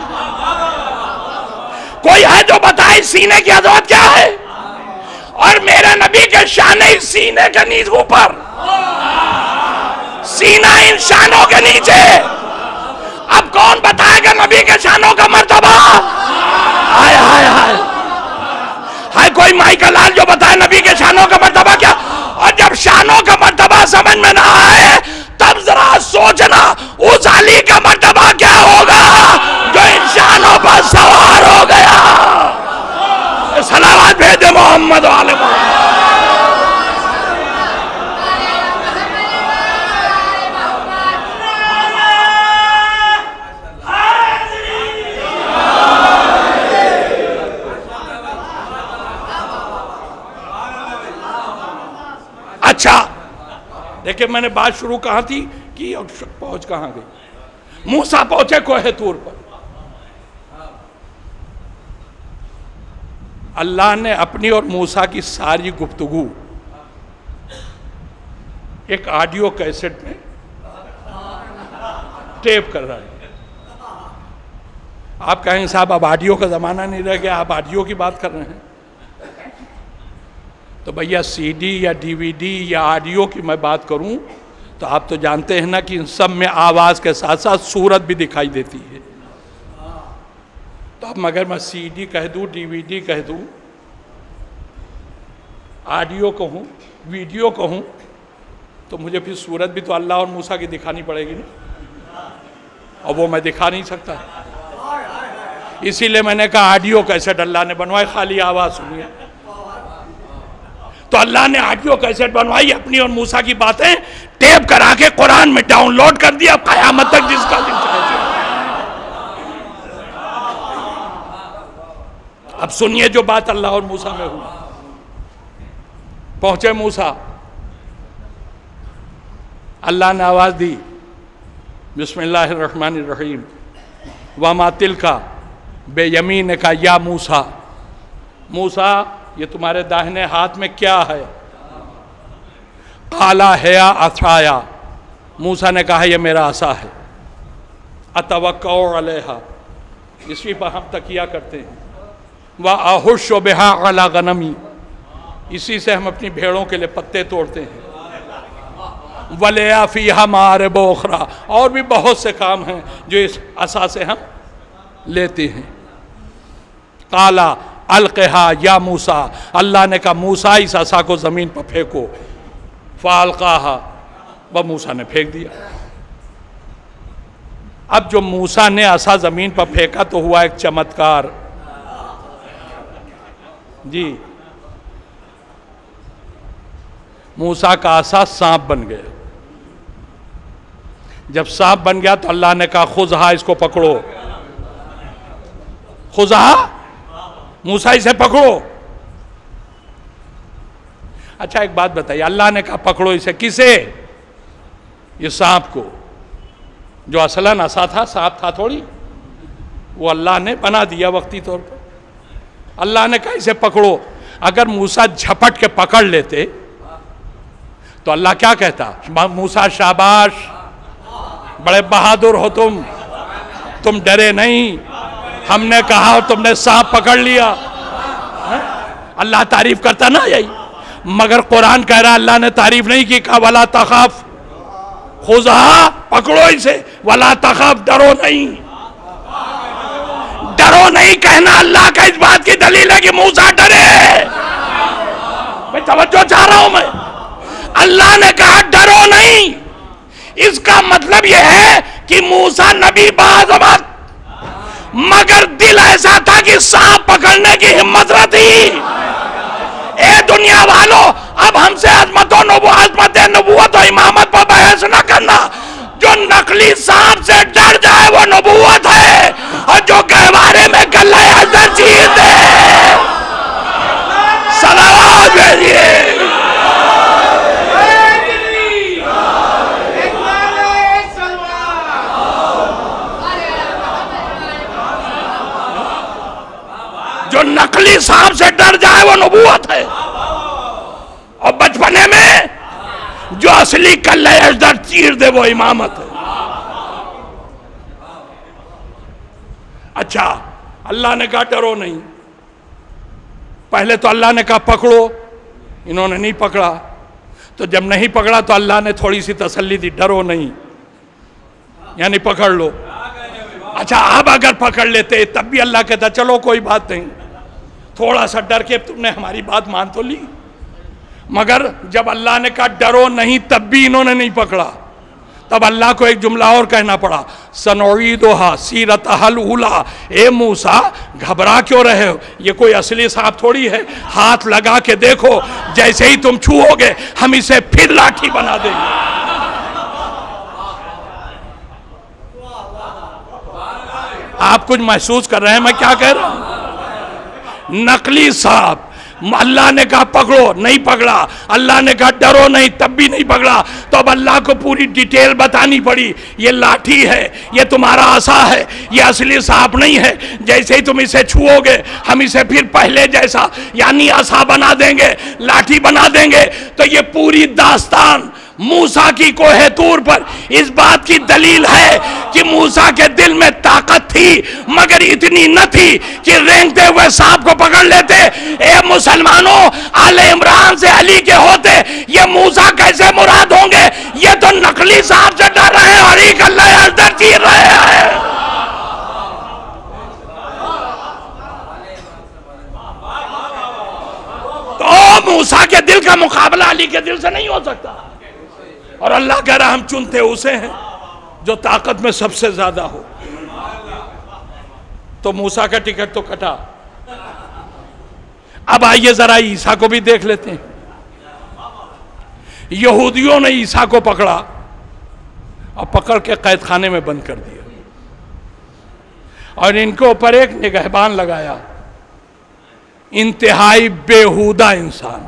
کوئی ہے جو بتائے سینے کی عظمت کیا ہے؟ اور میرے نبی کے شان اس سینے کے نیچے اوپر، سینہ ان شانوں کے نیچے. اب کون بتائے گا نبی کے شانوں کا مرتبہ؟ ہائے ہائے ہائے ہائے کوئی مائی کا لال جو بتائے نبی کے شانوں کا مرتبہ کیا؟ اور جب شانوں کا مرتبہ سمجھ میں نہ آئے تب ذرا سوچنا اس علی کا مرتبہ کیا ہوگا جو ان شانوں پر سوار ہو گیا. صلوات بھیجے محمد والے محمد. اچھا دیکھیں میں نے بات شروع کہاں تھی کی اور پہنچ کہاں گئی؟ موسیٰ پہنچے کوہ طور پر. اللہ نے اپنی اور موسیٰ کی ساری گفتگو ایک آڈیو کیسٹ میں ٹیپ کر رہا ہے. آپ کہیں صاحب اب آڈیو کا زمانہ نہیں رہ گیا، آپ آڈیو کی بات کر رہے ہیں. تو بھیا سی ڈی یا ڈی وی ڈی یا آڈیو کی میں بات کروں تو آپ تو جانتے ہیں نا کہ ان سب میں آواز کے ساتھ ساتھ صورت بھی دکھائی دیتی ہے. تو اب مگر میں سی ڈی کہہ دوں ڈی وی ڈی کہہ دوں آڈیو کہوں ویڈیو کہوں تو مجھے پھر صورت بھی تو اللہ اور موسیٰ کی دکھانی پڑے گی نا، اور وہ میں دکھا نہیں سکتا، اسی لیے میں نے کہا آڈیو کیسٹ اللہ نے بنوائی، خالی آواز سنیے۔ تو اللہ نے آڈیو کیسٹ بنوائی اپنی اور موسیٰ کی باتیں ٹیپ کرا کے قرآن میں ڈاؤن لوڈ کر دیا، قیامت تک جس کا دن چاہے۔ اب سنیے جو بات اللہ اور موسیٰ میں ہوئی۔ پہنچے موسیٰ، اللہ نے آواز دی، بسم اللہ الرحمن الرحیم، وَمَا تِلْكَ بِيَمِينِكَ یا موسیٰ، موسیٰ یہ تمہارے داہنے ہاتھ میں کیا ہے؟ قَالَ هِيَ عَصَايَ، موسیٰ نے کہا یہ میرا عصا ہے، أَتَوَكَّأُ عَلَيْهَا، اسی پر ہم تکیہ کرتے ہیں، وَأَحُشُّ بِهَا عَلَى غَنَمِي، اسی سے ہم اپنی بھیڑوں کے لئے پتے توڑتے ہیں، وَلِيَا فِيهَا مَعَارِبُ أُخْرَى، اور بھی بہت سے کام ہیں جو اس عصا سے ہم لیتے ہیں۔ قَالَ القها یا موسیٰ، اللہ نے کہا موسیٰ اس عصا کو زمین پر پھینکو، فَأَلْقَاهَا، وہ موسیٰ نے پھینک دیا۔ اب جو موسیٰ نے عصا زمین پر پھینکا تو ہوا ایک چمتکار، جی موسیٰ کا عصا سانپ بن گیا۔ جب سانپ بن گیا تو اللہ نے کہا خذھا، اس کو پکڑو، خذھا، موسیٰ اسے پکڑو۔ اچھا ایک بات بتائیے، اللہ نے کہا پکڑو اسے، کسے؟ یہ سانپ کو، جو اصلاً عصا تھا، سانپ تھا تھوڑی، وہ اللہ نے بنا دیا وقتی طور پر۔ اللہ نے کہا اسے پکڑو، اگر موسیٰ جھپٹ کے پکڑ لیتے تو اللہ کیا کہتا؟ موسیٰ شاباش، بڑے بہادر ہو تم تم ڈرے نہیں، ہم نے کہا اور تم نے سانپ پکڑ لیا۔ اللہ تعریف کرتا نا یہی، مگر قرآن کہہ رہا اللہ نے تعریف نہیں کی، کہا وَلَا تَخَافْ، خُذْھَا، پکڑو اسے، وَلَا تَخَافْ، ڈرو نہیں، ڈرو نہیں کہنا اللہ کا اس بات کی دلیل ہے کہ موسیٰ ڈرے۔ میں توجہ چاہ رہا ہوں، میں اللہ نے کہا ڈرو نہیں، اس کا مطلب یہ ہے کہ موسیٰ نبی باعظمت، مگر دل ایسا تھا کہ سانپ پکڑنے کی ہمت نہ تھی۔ اے دنیا والو، اب ہم سے عظمت و نبوت نبوت و امامت پر بحث نہ کرنا، جو نقلی سانپ سے ڈر جائے وہ نبوت ہے، اور جو گہوارے میں گلہ حضر چیر دے صلوات بھیجئے۔ جو نقلی سانپ سے ڈر جائے وہ نبوت ہے، اور بچپنے میں جو اصلی کلہ اژدر چیر دے وہ امامت ہے۔ اچھا اللہ نے کہا ڈرو نہیں، پہلے تو اللہ نے کہا پکڑو، انہوں نے نہیں پکڑا، تو جب نہیں پکڑا تو اللہ نے تھوڑی سی تسلی دی، ڈرو نہیں یعنی پکڑ لو۔ اچھا اب اگر پکڑ لیتے تب بھی اللہ کہتا چلو کوئی بات نہیں، تھوڑا سا ڈر کے تم نے ہماری بات مان تو لی، مگر جب اللہ نے کہا ڈرو نہیں تب بھی انہوں نے نہیں پکڑا، تب اللہ کو ایک جملہ اور کہنا پڑا، سنعیدھا سیرتھا الاولیٰ، اے موسیٰ گھبرا کیوں رہے ہو، یہ کوئی اصلی سانپ تھوڑی ہے، ہاتھ لگا کے دیکھو، جیسے ہی تم چھوؤ گے ہم اسے پھر لاٹھی بنا دیں گے۔ آپ کچھ محسوس کر رہے ہیں میں کیا کہہ رہا ہوں؟ نقلی سانپ، اللہ نے کہا پکڑو، نہیں پکڑا، اللہ نے کہا ڈرو نہیں تب بھی نہیں پکڑا، تو اب اللہ کو پوری ڈیٹیل بتانی پڑی، یہ لاٹھی ہے، یہ تمہارا عصا ہے، یہ اصلی سانپ نہیں ہے، جیسے ہی تم اسے چھوؤ گے ہم اسے پھر پہلے جیسا یعنی عصا بنا دیں گے، لاٹھی بنا دیں گے۔ تو یہ پوری داستان موسیٰ کی کوہ طور پر اس بات کی دلیل ہے کہ موسیٰ کے دل میں طاقت تھی، مگر اتنی نہ تھی کہ رینگتے ہوئے سانپ کو پکڑ لیتے۔ اے مسلمانوں، آل عمران سے علی کے ہوتے یہ موسیٰ کیسے مراد ہوں گے؟ یہ تو نقلی سانپ سے ڈر رہے ہیں اور ایک اللہ اژدر چیر رہے ہیں۔ تو موسیٰ کے دل کا مقابلہ علی کے دل سے نہیں ہو سکتا، اور اللہ کہہ رہا ہم چنتے اسے ہیں جو طاقت میں سب سے زیادہ ہو۔ تو موسیٰ کا ٹکٹ تو کٹا۔ اب آئیے ذرا عیسیٰ کو بھی دیکھ لیتے ہیں۔ یہودیوں نے عیسیٰ کو پکڑا اور پکڑ کے قید خانے میں بند کر دیا، اور ان کے اوپر ایک نگہبان لگایا، انتہائی بیہودہ انسان۔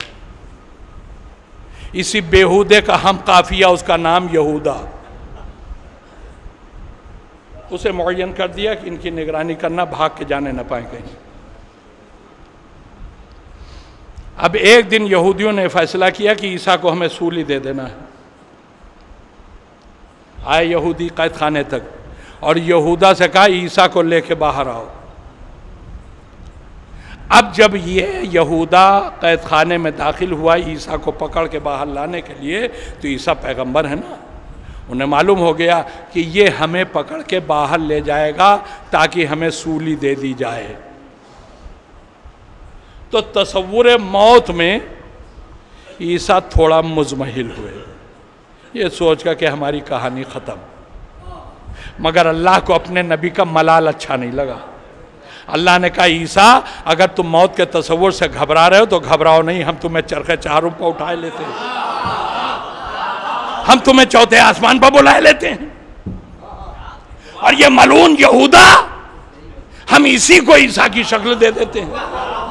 اسی بیہودے کا ہم قافیہ، اس کا نام یہودا، اسے معین کر دیا کہ ان کی نگرانی کرنا، بھاگ کے جانے نہ پائیں کہیں۔ اب ایک دن یہودیوں نے فیصلہ کیا کہ عیسیٰ کو ہمیں سولی دے دینا ہے۔ آئے یہودی قید خانے تک، اور یہودا سے کہا عیسیٰ کو لے کے باہر آؤ۔ اب جب یہ یہودا قید خانے میں داخل ہوا عیسیٰ کو پکڑ کے باہر لانے کے لیے، تو عیسیٰ پیغمبر ہے نا، انہیں معلوم ہو گیا کہ یہ ہمیں پکڑ کے باہر لے جائے گا تاکہ ہمیں سولی دے دی جائے۔ تو تصور موت میں عیسیٰ تھوڑا مزمحل ہوئے، یہ سوچ کر کہ ہماری کہانی ختم۔ مگر اللہ کو اپنے نبی کا ملال اچھا نہیں لگا۔ اللہ نے کہا عیسیٰ اگر تم موت کے تصور سے گھبرا رہے ہو تو گھبراؤ نہیں، ہم تمہیں چرخے چاروں پر اٹھائے لیتے ہیں، ہم تمہیں چوتھے آسمان پر بلائے لیتے ہیں۔ اور یہ ملعون یہودا، ہم اسی کو عیسیٰ کی شکل دے دیتے ہیں۔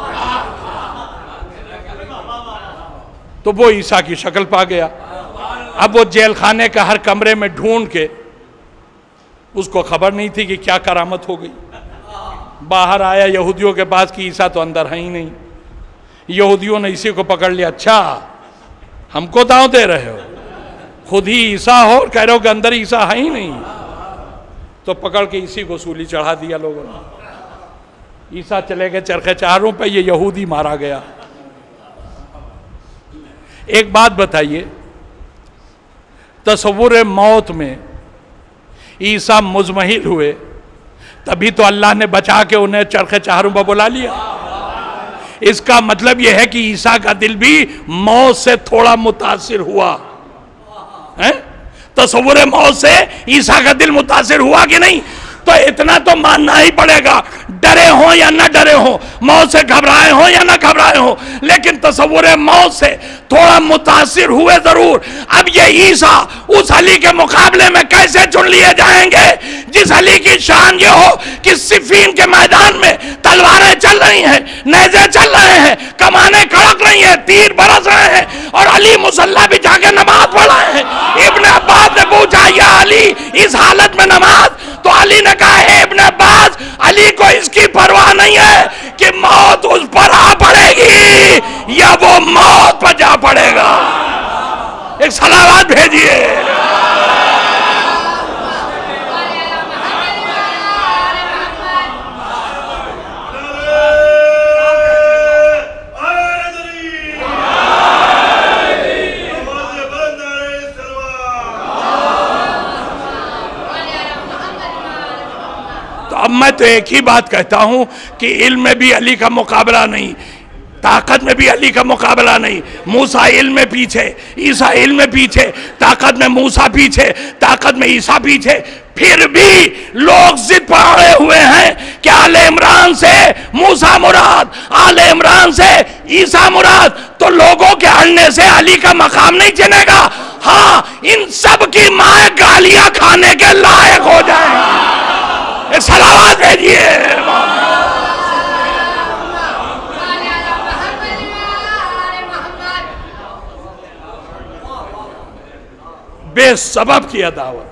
تو وہ عیسیٰ کی شکل پا گیا۔ اب وہ جیل خانے کا ہر کمرے میں ڈھونڈ کے، اس کو خبر نہیں تھی کہ کیا کرامت ہو گئی، باہر آیا یہودیوں کے پاس کہ عیسیٰ تو اندر ہے ہی نہیں۔ یہودیوں نے اسی کو پکڑ لیا، اچھا ہم کو داؤ دے رہے ہو، خود ہی عیسیٰ ہو اور کہہ رہے ہو کہ اندر عیسیٰ ہے ہی نہیں۔ تو پکڑ کے اسی کو سولی چڑھا دیا لوگوں نے۔ عیسیٰ چلے گئے چرخے چاروں پہ، یہ یہودی مارا گیا۔ ایک بات بتائیے، تصور موت میں عیسیٰ مزمحل ہوئے، تبھی تو اللہ نے بچا کے انہیں چرخے چاروں پر بلا لیا۔ اس کا مطلب یہ ہے کہ عیسیٰ کا دل بھی موت سے تھوڑا متاثر ہوا۔ تصور موت سے عیسیٰ کا دل متاثر ہوا کہ نہیں؟ تو اتنا تو ماننا ہی پڑے گا، ڈرے ہوں یا نہ ڈرے ہوں، موت سے گھبرائے ہوں یا نہ گھبرائے ہوں، لیکن تصور موت سے تھوڑا متاثر ہوئے ضرور۔ اب یہ عیسیٰ اس علی کے مقابلے میں کیسے چن لیے جائیں گے جس علی کی شان یہ ہو کہ صفین کے میدان میں تلواریں چل رہی ہیں، نیزے چل رہے ہیں، کمانیں کڑک رہی ہیں، تیر برس رہے ہیں، اور علی مصلی بھی جا کے نماز پڑھ رہے ہیں۔ ابن عباس نے پوچھا یا علی اس حالت میں نماز؟ تو علی نے کہا اے ابن عباس، علی کو اس کی پرواہ نہیں ہے کہ موت اس پر آ پڑے گی یا وہ موت پر جا پڑے گا۔ ایک صلوات بھیجئے۔ اب میں تو ایک ہی بات کہتا ہوں کہ علم میں بھی علی کا مقابلہ نہیں، طاقت میں بھی علی کا مقابلہ نہیں۔ موسیٰ علم میں پیچھے، عیسیٰ علم میں پیچھے، طاقت میں موسیٰ پیچھے، طاقت میں عیسیٰ پیچھے، پھر بھی لوگ ضد پر اڑے ہوئے ہیں کہ آل عمران سے موسیٰ مراد، آل عمران سے عیسیٰ مراد۔ تو لوگوں کے اڑنے سے علی کا مقام نہیں چنے گا، ہاں ان سب کی مائیں گالیاں کھانے کے لائق ہو جائیں۔ ایک صلوات بھیجئے۔ بے سبب کی عداوت۔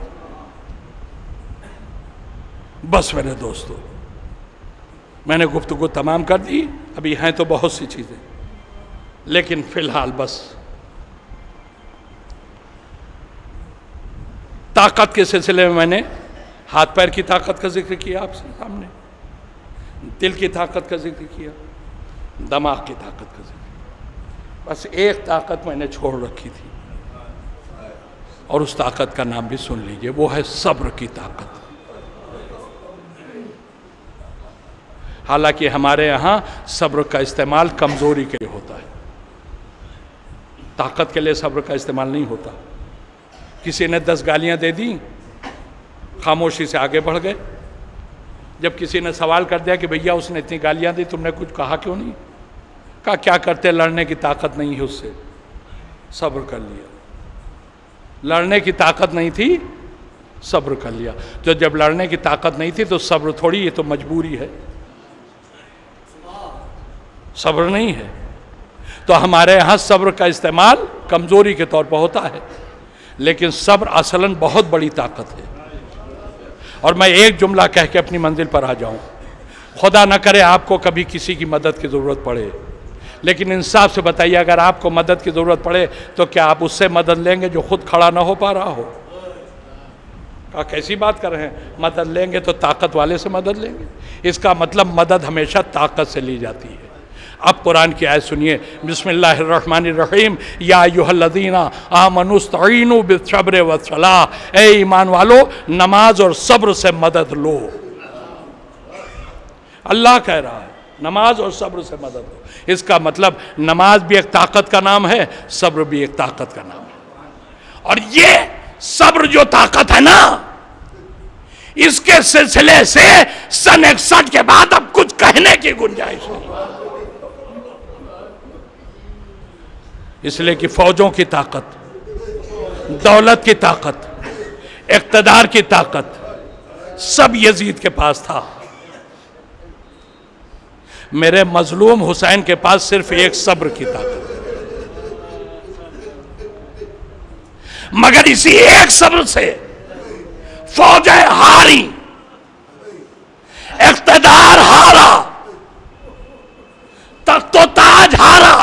بس میرے دوستو، میں نے گفتگو تمام کر دی، ابھی ہیں تو بہت سی چیزیں، لیکن فی الحال بس طاقت کے سلسلے میں میں نے ہاتھ پیر کی طاقت کا ذکر کیا آپ سے سامنے، دل کی طاقت کا ذکر کیا، دماغ کی طاقت کا ذکر، بس ایک طاقت میں نے چھوڑ رکھی تھی، اور اس طاقت کا نام بھی سن لیجئے، وہ ہے صبر کی طاقت۔ حالانکہ ہمارے یہاں صبر کا استعمال کمزوری کے لیے ہوتا ہے، طاقت کے لیے صبر کا استعمال نہیں ہوتا. کسی نے دس گالیاں دے دیں، خاموشی سے آگے بڑھ گئے. جب کسی نے سوال کر دیا کہ بھیا اس نے اتنی گالیاں دی، تم نے کچھ کہا کیوں نہیں؟ کہا کیا کرتے، لڑنے کی طاقت نہیں ہے اس سے، صبر کر لیا. لڑنے کی طاقت نہیں تھی، صبر کر لیا. تو جب لڑنے کی طاقت نہیں تھی تو صبر تھوڑی، یہ تو مجبوری ہے، صبر نہیں ہے. تو ہمارے ہاں صبر کا استعمال کمزوری کے طور پر ہوتا ہے، لیکن صبر اصلاً بہت بڑی طاقت ہے. اور میں ایک جملہ کہہ کے اپنی منزل پر آ جاؤں. خدا نہ کرے آپ کو کبھی کسی کی مدد کی ضرورت پڑے، لیکن انصاف سے بتائیے اگر آپ کو مدد کی ضرورت پڑے تو کیا آپ اس سے مدد لیں گے جو خود کھڑا نہ ہو پا رہا ہو؟ کہا کیسی بات کر رہے ہیں، مدد لیں گے تو طاقت والے سے مدد لیں گے. اس کا مطلب مدد ہمیشہ طاقت سے لی جاتی ہے. اب قرآن کی آیت سنیے، بسم اللہ الرحمن الرحیم. یا ایھا الذین آمنوا استعینوا بالصبر والصلاۃ. اے ایمان والو، نماز اور صبر سے مدد لو. اللہ کہہ رہا ہے نماز اور صبر سے مدد لو. اس کا مطلب نماز بھی ایک طاقت کا نام ہے، صبر بھی ایک طاقت کا نام ہے. اور یہ صبر جو طاقت ہے نا، اس کے سلسلے سے سن اکسٹھ کے بعد اب کچھ کہنے کی گنجائش نہیں. اس لیے کہ فوجوں کی طاقت، دولت کی طاقت، اقتدار کی طاقت سب یزید کے پاس تھا. میرے مظلوم حسین کے پاس صرف ایک صبر کی طاقت، مگر اسی ایک صبر سے فوجیں ہاری، اقتدار ہارا، تخت و تاج ہارا،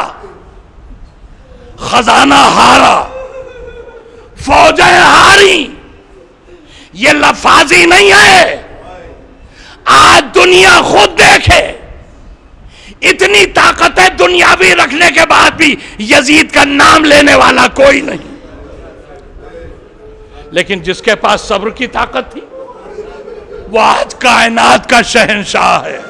خزانہ ہارا، فوجیں ہاری. یہ لفاظی نہیں ہے، آج دنیا خود دیکھے. اتنی طاقتیں دنیاوی رکھنے کے بعد بھی یزید کا نام لینے والا کوئی نہیں. لیکن جس کے پاس صبر کی طاقت تھی وہ آج کائنات کا شہنشاہ ہے.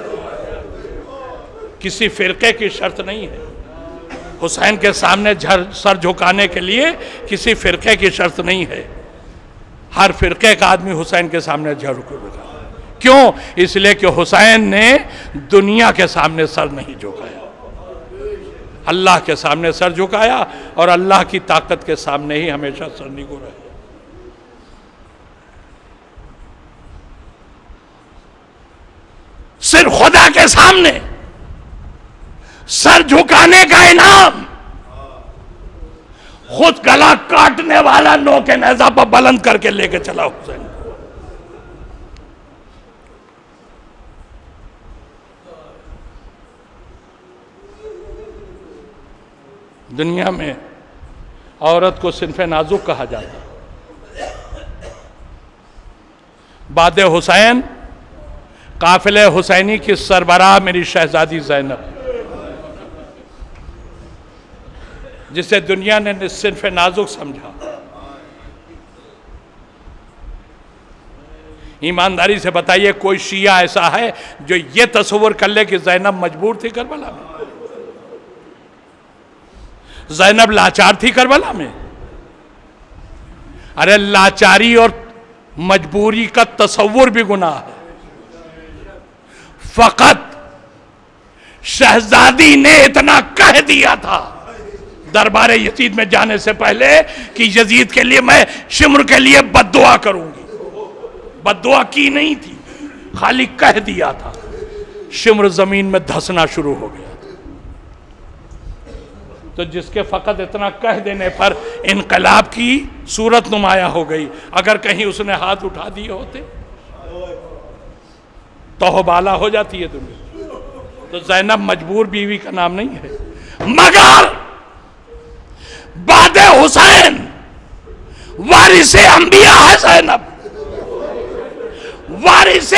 کسی فرقے کی شرط نہیں ہے. حسین کے سامنے سر جھکانے کے لیے کسی فرقے کی شرط نہیں ہے. ہر فرقے کا آدمی حسین کے سامنے جھکا. کیوں؟ اس لیے کہ حسین نے دنیا کے سامنے سر نہیں جھکایا، اللہ کے سامنے سر جھکایا، اور اللہ کی طاقت کے سامنے ہی ہمیشہ سر نگو رہے. صرف خدا کے سامنے سر جھکانے کا انعام خود گلا کاٹنے والا نو کے نیزہ پر بلند کر کے لے کے چلا حسین. دنیا میں عورت کو صنف نازک کہا جاتا. بعد حسین قافلہ حسینی کی سربراہ میری شہزادی زینب، جسے دنیا نے صنف نازک سمجھا. ایمانداری سے بتائیے کوئی شیعہ ایسا ہے جو یہ تصور کر لے کہ زینب مجبور تھی کربلا میں؟ زینب لاچار تھی کربلا میں؟ ارے لاچاری اور مجبوری کا تصور بھی گناہ ہے. فقط شہزادی نے اتنا کہہ دیا تھا دربار یزید میں جانے سے پہلے کہ یزید کے لیے میں شمر کے لیے بد دعا کروں گی. بد دعا کی نہیں تھی، خالی کہہ دیا تھا. شمر زمین میں دھسنا شروع ہو گیا. تو جس کے فقط اتنا کہہ دینے پر انقلاب کی صورت نمایاں ہو گئی. اگر کہیں اس نے ہاتھ اٹھا دیے ہوتے تو بالا ہو جاتی ہے دنیا. تو زینب مجبور بیوی کا نام نہیں ہے. مگر بعد حسین وارث انبیاء ہے زینب، وارث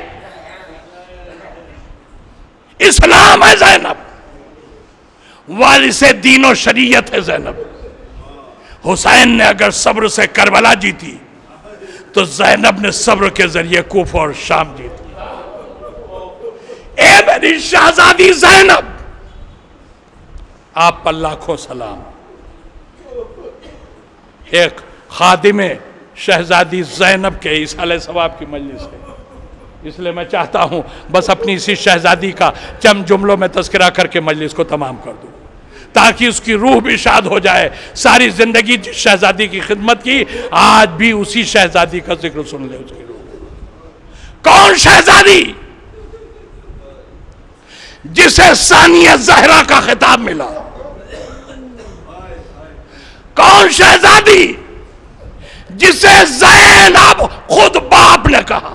اسلام ہے زینب، وارث دین و شریعت ہے زینب. حسین نے اگر صبر سے کربلا جیتی تو زینب نے صبر کے ذریعے کوفہ اور شام جیتی. اے میری شہزادی زینب، آپ پر لاکھوں سلام. ایک خادم شہزادی زینب کے ایصال ثواب کی مجلس ہے. اس لیے میں چاہتا ہوں بس اپنی اسی شہزادی کا چند جملوں میں تذکرہ کر کے مجلس کو تمام کر دوں تاکہ اس کی روح بھی شاد ہو جائے. ساری زندگی جس شہزادی کی خدمت کی آج بھی اسی شہزادی کا ذکر سن لے. اس کی روح کون شہزادی جسے ثانیہ زہرا کا خطاب ملا؟ کون شہزادی جسے زینب خود باپ نے کہا؟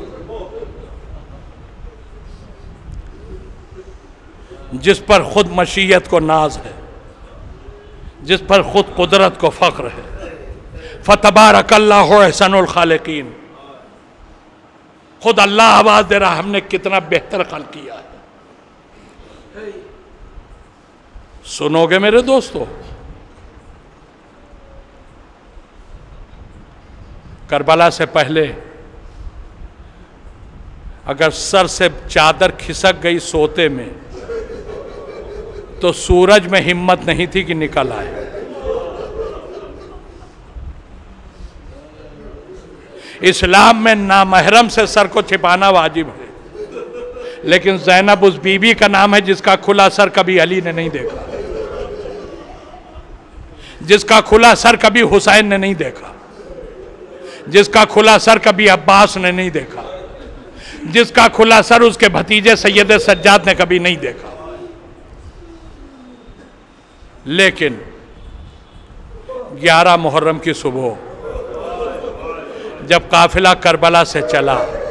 جس پر خود مشیت کو ناز ہے، جس پر خود قدرت کو فخر ہے. فتبارک اللہ احسن الخالقین. خود اللہ آواز دے رہا ہم نے کتنا بہتر خلق کیا ہے. سنو گے میرے دوستو؟ کربلا سے پہلے اگر سر سے چادر کھسک گئی سوتے میں تو سورج میں ہمت نہیں تھی کہ نکل آئے. اسلام میں نامحرم سے سر کو چھپانا واجب ہے، لیکن زینب اس بی بی کا نام ہے جس کا کھلا سر کبھی علی نے نہیں دیکھا، جس کا کھلا سر کبھی حسین نے نہیں دیکھا، جس کا کھلا سر کبھی عباس نے نہیں دیکھا، جس کا کھلا سر اس کے بھتیجے سید سجاد نے کبھی نہیں دیکھا. لیکن گیارہ محرم کی صبح جب قافلہ کربلا سے چلا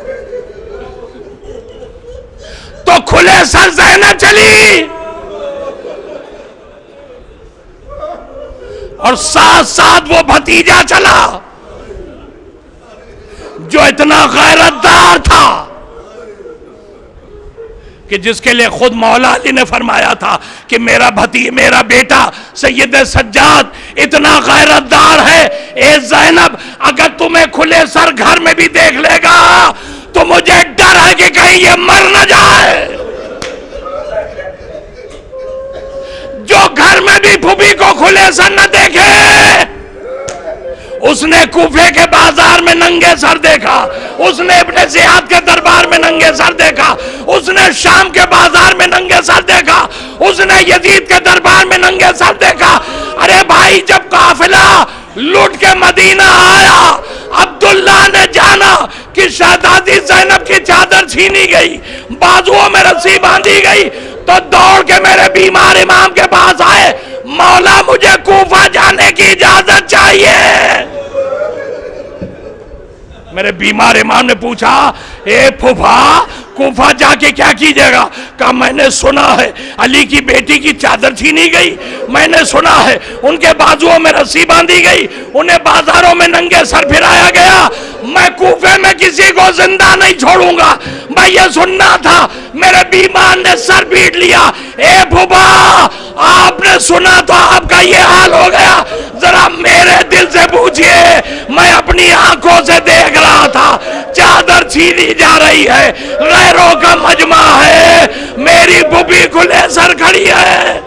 تو کھلے سر زینب چلی اور ساتھ ساتھ وہ بھتیجا چلا جو اتنا غیرت دار تھا کہ جس کے لئے خود مولا علی نے فرمایا تھا کہ میرا بھتی میرا بیٹا سید سجاد اتنا غیرت دار ہے. اے زینب اگر تمہیں کھلے سر گھر میں بھی دیکھ لے گا تو مجھے ڈر ہے کہ کہیں یہ مر نہ جائے. جو گھر میں بھی پھوپھی کو کھلے سر نہ دیکھے اس نے کوفے کے بازار میں ننگے سر دیکھا، اس نے ابن زیاد کے دربار میں ننگے سر دیکھا، اس نے شام کے بازار میں ننگے سر دیکھا، اس نے یزید کے دربار میں ننگے سر دیکھا. ارے بھائی جب قافلہ لٹ کے مدینہ آیا، عبداللہ نے جانا کہ شہزادی زینب کی چادر چھینی گئی، بازوؤں میں رسی باندھی گئی، تو دوڑ کے میرے بیمار امام کے پاس آئے، مولا مجھے کوفہ جانے کی اجازت چاہیے. میرے بیمار امام نے پوچھا اے پھوپھا کوفہ جا کے کیا کیجئے گا؟ کہا میں نے سنا ہے علی کی بیٹی کی چادر چھینی گئی، میں نے سنا ہے ان کے بازوؤں میں رسی باندھی گئی، انہیں بازاروں میں ننگے سر پھرایا گیا. میں کوفے میں کسی کو زندہ نہیں چھوڑوں گا. میں یہ سننا تھا. میرے بیمار نے سر پیٹ لیا. اے پھوپھا آپ نے سنا تو آپ کا یہ حال ہو گیا، ذرا میرے دل سے پوچھئے. میں اپنی آنکھوں سے دیکھ رہا تھا چادر چھینی جا رہی ہے، غیروں کا مجمع ہے، میری پھوپھی کھلے سر کھڑی ہے.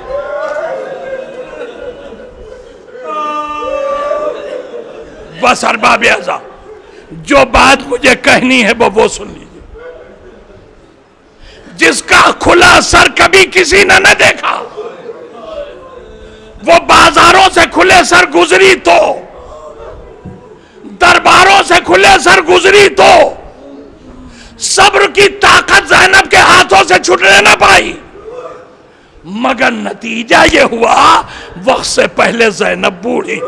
بس ارباب اعزاء جو بات مجھے کہنی ہے وہ وہ سن لیجیے. جس کا کھلا سر کبھی کسی نے نہ دیکھا وہ بازاروں سے کھلے سر گزری تو، درباروں سے کھلے سر گزری تو صبر کی طاقت زینب کے ہاتھوں سے چھٹنے نہ پائی، مگر نتیجہ یہ ہوا وقت سے پہلے زینب بوڑھی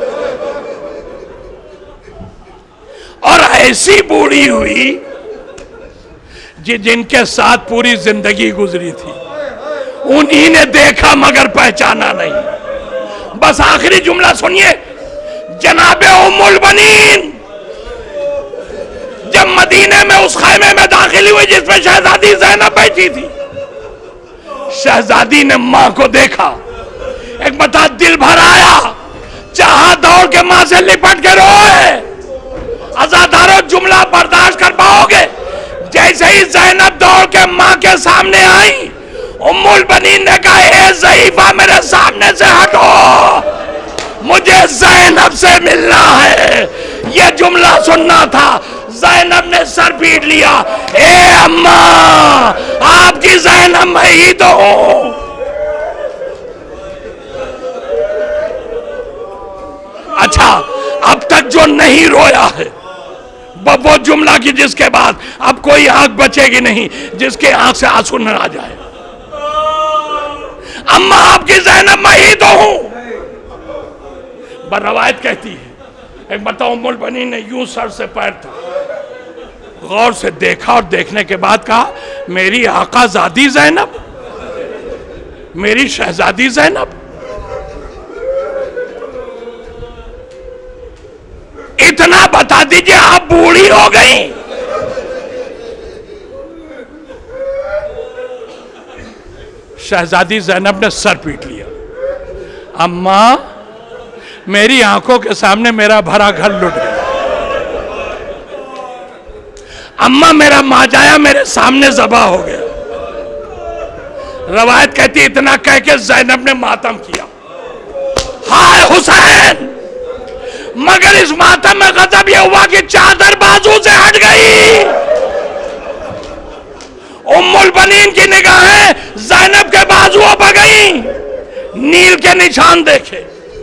اور ایسی بوڑھی ہوئی جن کے ساتھ پوری زندگی گزری تھی، انہی نے دیکھا مگر پہچانا نہیں. بس آخری جملہ سنیے. جناب ام البنین جب مدینے میں اس خیمے میں داخل ہوئی جس میں شہزادی زینب بیٹھی تھی، شہزادی نے ماں کو دیکھا، ایک بتا دل بھر آیا، چاہا دوڑ کے ماں سے لپٹ کے روئے. عزادارو جملہ برداشت کر پاؤ گے؟ جیسے ہی زینب دوڑ کے ماں کے سامنے آئی، ام البنین نے کہا اے ضعیفہ میرے سامنے سے ہٹو، مجھے زینب سے ملنا ہے، یہ جملہ سننا تھا۔ زینب نے سر پیٹ لیا، اے اماں آپ کی زینب میں ہی تو ہوں۔ اچھا اب تک جو نہیں رویا ہے وہ جملہ کی جس کے بعد اب کوئی آنکھ بچے گی نہیں جس کے آنکھ سے آنسو نہ آ جائے، اماں آپ کی زینب میں ہی تو ہوں۔ بر روایت کہتی ہے ایک مرتبہ ام البنین نے یوں سر سے پیر تک غور سے دیکھا اور دیکھنے کے بعد کہا میری آقا زادی زینب، میری شہزادی زینب، اتنا بتا دیجئے آپ بوڑھی ہو گئی۔ شہزادی زینب نے سر پیٹ لیا، اماں میری آنکھوں کے سامنے میرا بھرا گھر لٹ گیا، اماں میرا ماجایا میرے سامنے ذبح ہو گیا۔ روایت کہتی اتنا کہہ کے زینب نے ماتم کیا، ہائے حسین، مگر اس ماتم میں غضب یہ ہوا کہ چادر بازو سے ہٹ گئی۔ ام البنین کی نگاہیں زینب کے بازووں پر گئیں، نیل کے نشان دیکھے،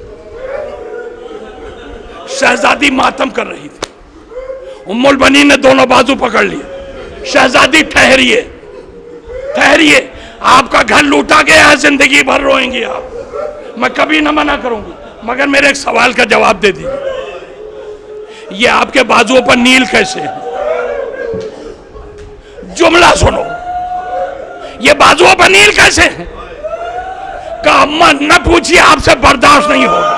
شہزادی ماتم کر رہی تھی۔ ام البنین نے دونوں بازو پکڑ لیے، شہزادی ٹھہریے ٹھہریے، آپ کا گھر لوٹا گیا ہے، زندگی بھر روئیں گی آپ، میں کبھی نہ منع کروں گی، مگر میرے ایک سوال کا جواب دے دیجیے، یہ آپ کے بازووں پر نیل کیسے ہیں؟ جملہ سنو، یہ بازووں پر نیل کیسے ہیں؟ کہا اماں نہ پوچھئے آپ سے برداشت نہیں ہوگا۔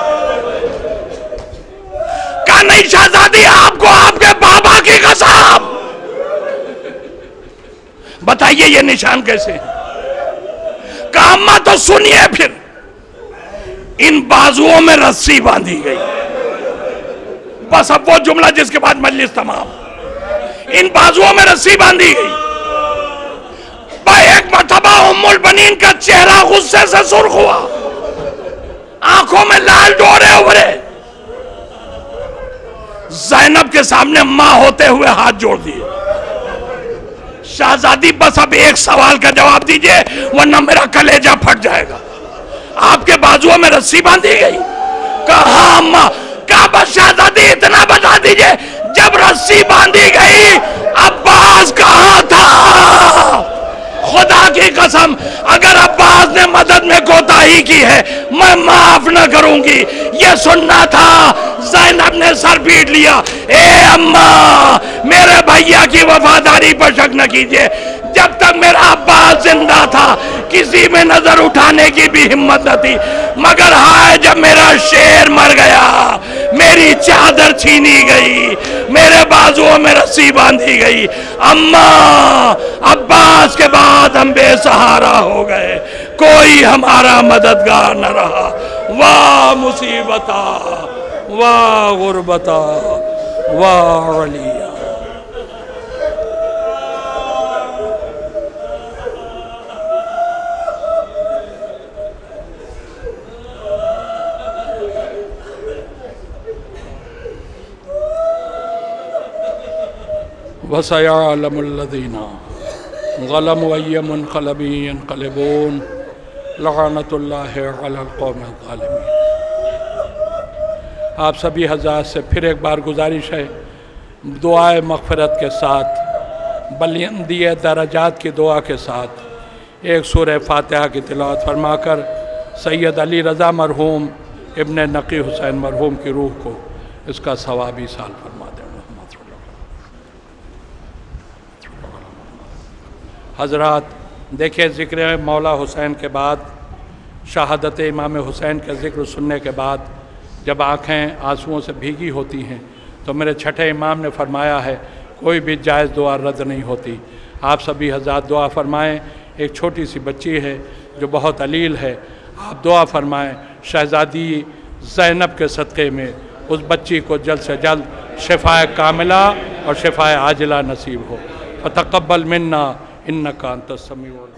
کہا نہیں شہزادی آپ کو آپ کے بابا کی قسم، بتائیے یہ نشان کیسے ہیں؟ کہا اماں تو سنیے پھر، ان بازوؤں میں رسی باندھی گئی، بس اب وہ جملہ جس کے بعد مجلس تمام، ان بازوؤں میں رسی باندھی گئی۔ ایک مرتبہ ام البنین کا چہرہ غصے سے سرخ ہوا، آنکھوں میں لال ڈورے ابھرے، زینب کے سامنے ماں ہوتے ہوئے ہاتھ جوڑ دیے، شہزادی بس اب ایک سوال کا جواب دیجئے ورنہ میرا کلیجہ پھٹ جائے گا، آپ کے بازوؤں میں رسی باندھی گئی؟ کہا ہاں اماں۔ کہا بس شہزادی اتنا بتا دیجئے جب رسی باندھی گئی عباس کہاں تھا؟ خدا کی قسم اگر عباس نے مدد میں کوتاہی کی ہے میں معاف نہ کروں گی، یہ سننا تھا۔ زینب نے سر پیٹ لیا، اے اماں میرے بھائیا کی وفاداری پر شک نہ کیجئے، جب تک میرا عباس زندہ تھا کسی میں نظر اٹھانے کی بھی ہمت نہ تھی، مگر ہائے جب میرا شیر مر گیا، میری چادر چھینی گئی، میرے بازوؤں میں رسی باندھی گئی، اماں عباس کے بعد ہم بے سہارا ہو گئے، کوئی ہمارا مددگار نہ رہا، واہ مصیبتا واہ غربتا واہ علیہ۔ وَسَيَعْلَمُ الَّذِينَ ظَلَمُوا أَيَّ مُنْقَلَبٍ يَنْقَلِبُونَ لَعْنَةُ اللَّهِ عَلَى الْقَوْمِ الظَّالِمِينَ۔ آپ سبھی حضرات سے پھر ایک بار گزارش ہے، دعائے مغفرت کے ساتھ، بلندی درجات کی دعا کے ساتھ ایک سورہ فاتحہ کی تلاوت فرما کر سید علی رضا مرحوم ابن نقی حسین مرحوم کی روح کو اس کا ثواب ایصال فرما دیں۔ حضرات دیکھیں ذکر مولا حسین کے بعد، شہادت امام حسین کا ذکر سننے کے بعد جب آنکھیں آنسوؤں سے بھیگی ہوتی ہیں تو میرے چھٹے امام نے فرمایا ہے کوئی بھی جائز دعا رد نہیں ہوتی۔ آپ سبھی حضرات دعا فرمائیں، ایک چھوٹی سی بچی ہے جو بہت علیل ہے، آپ دعا فرمائیں شہزادی زینب کے صدقے میں اس بچی کو جلد سے جلد شفاء کاملہ اور شفاء عاجلہ نصیب ہو۔ فتقبل منا انکا انت السمیع العلیم۔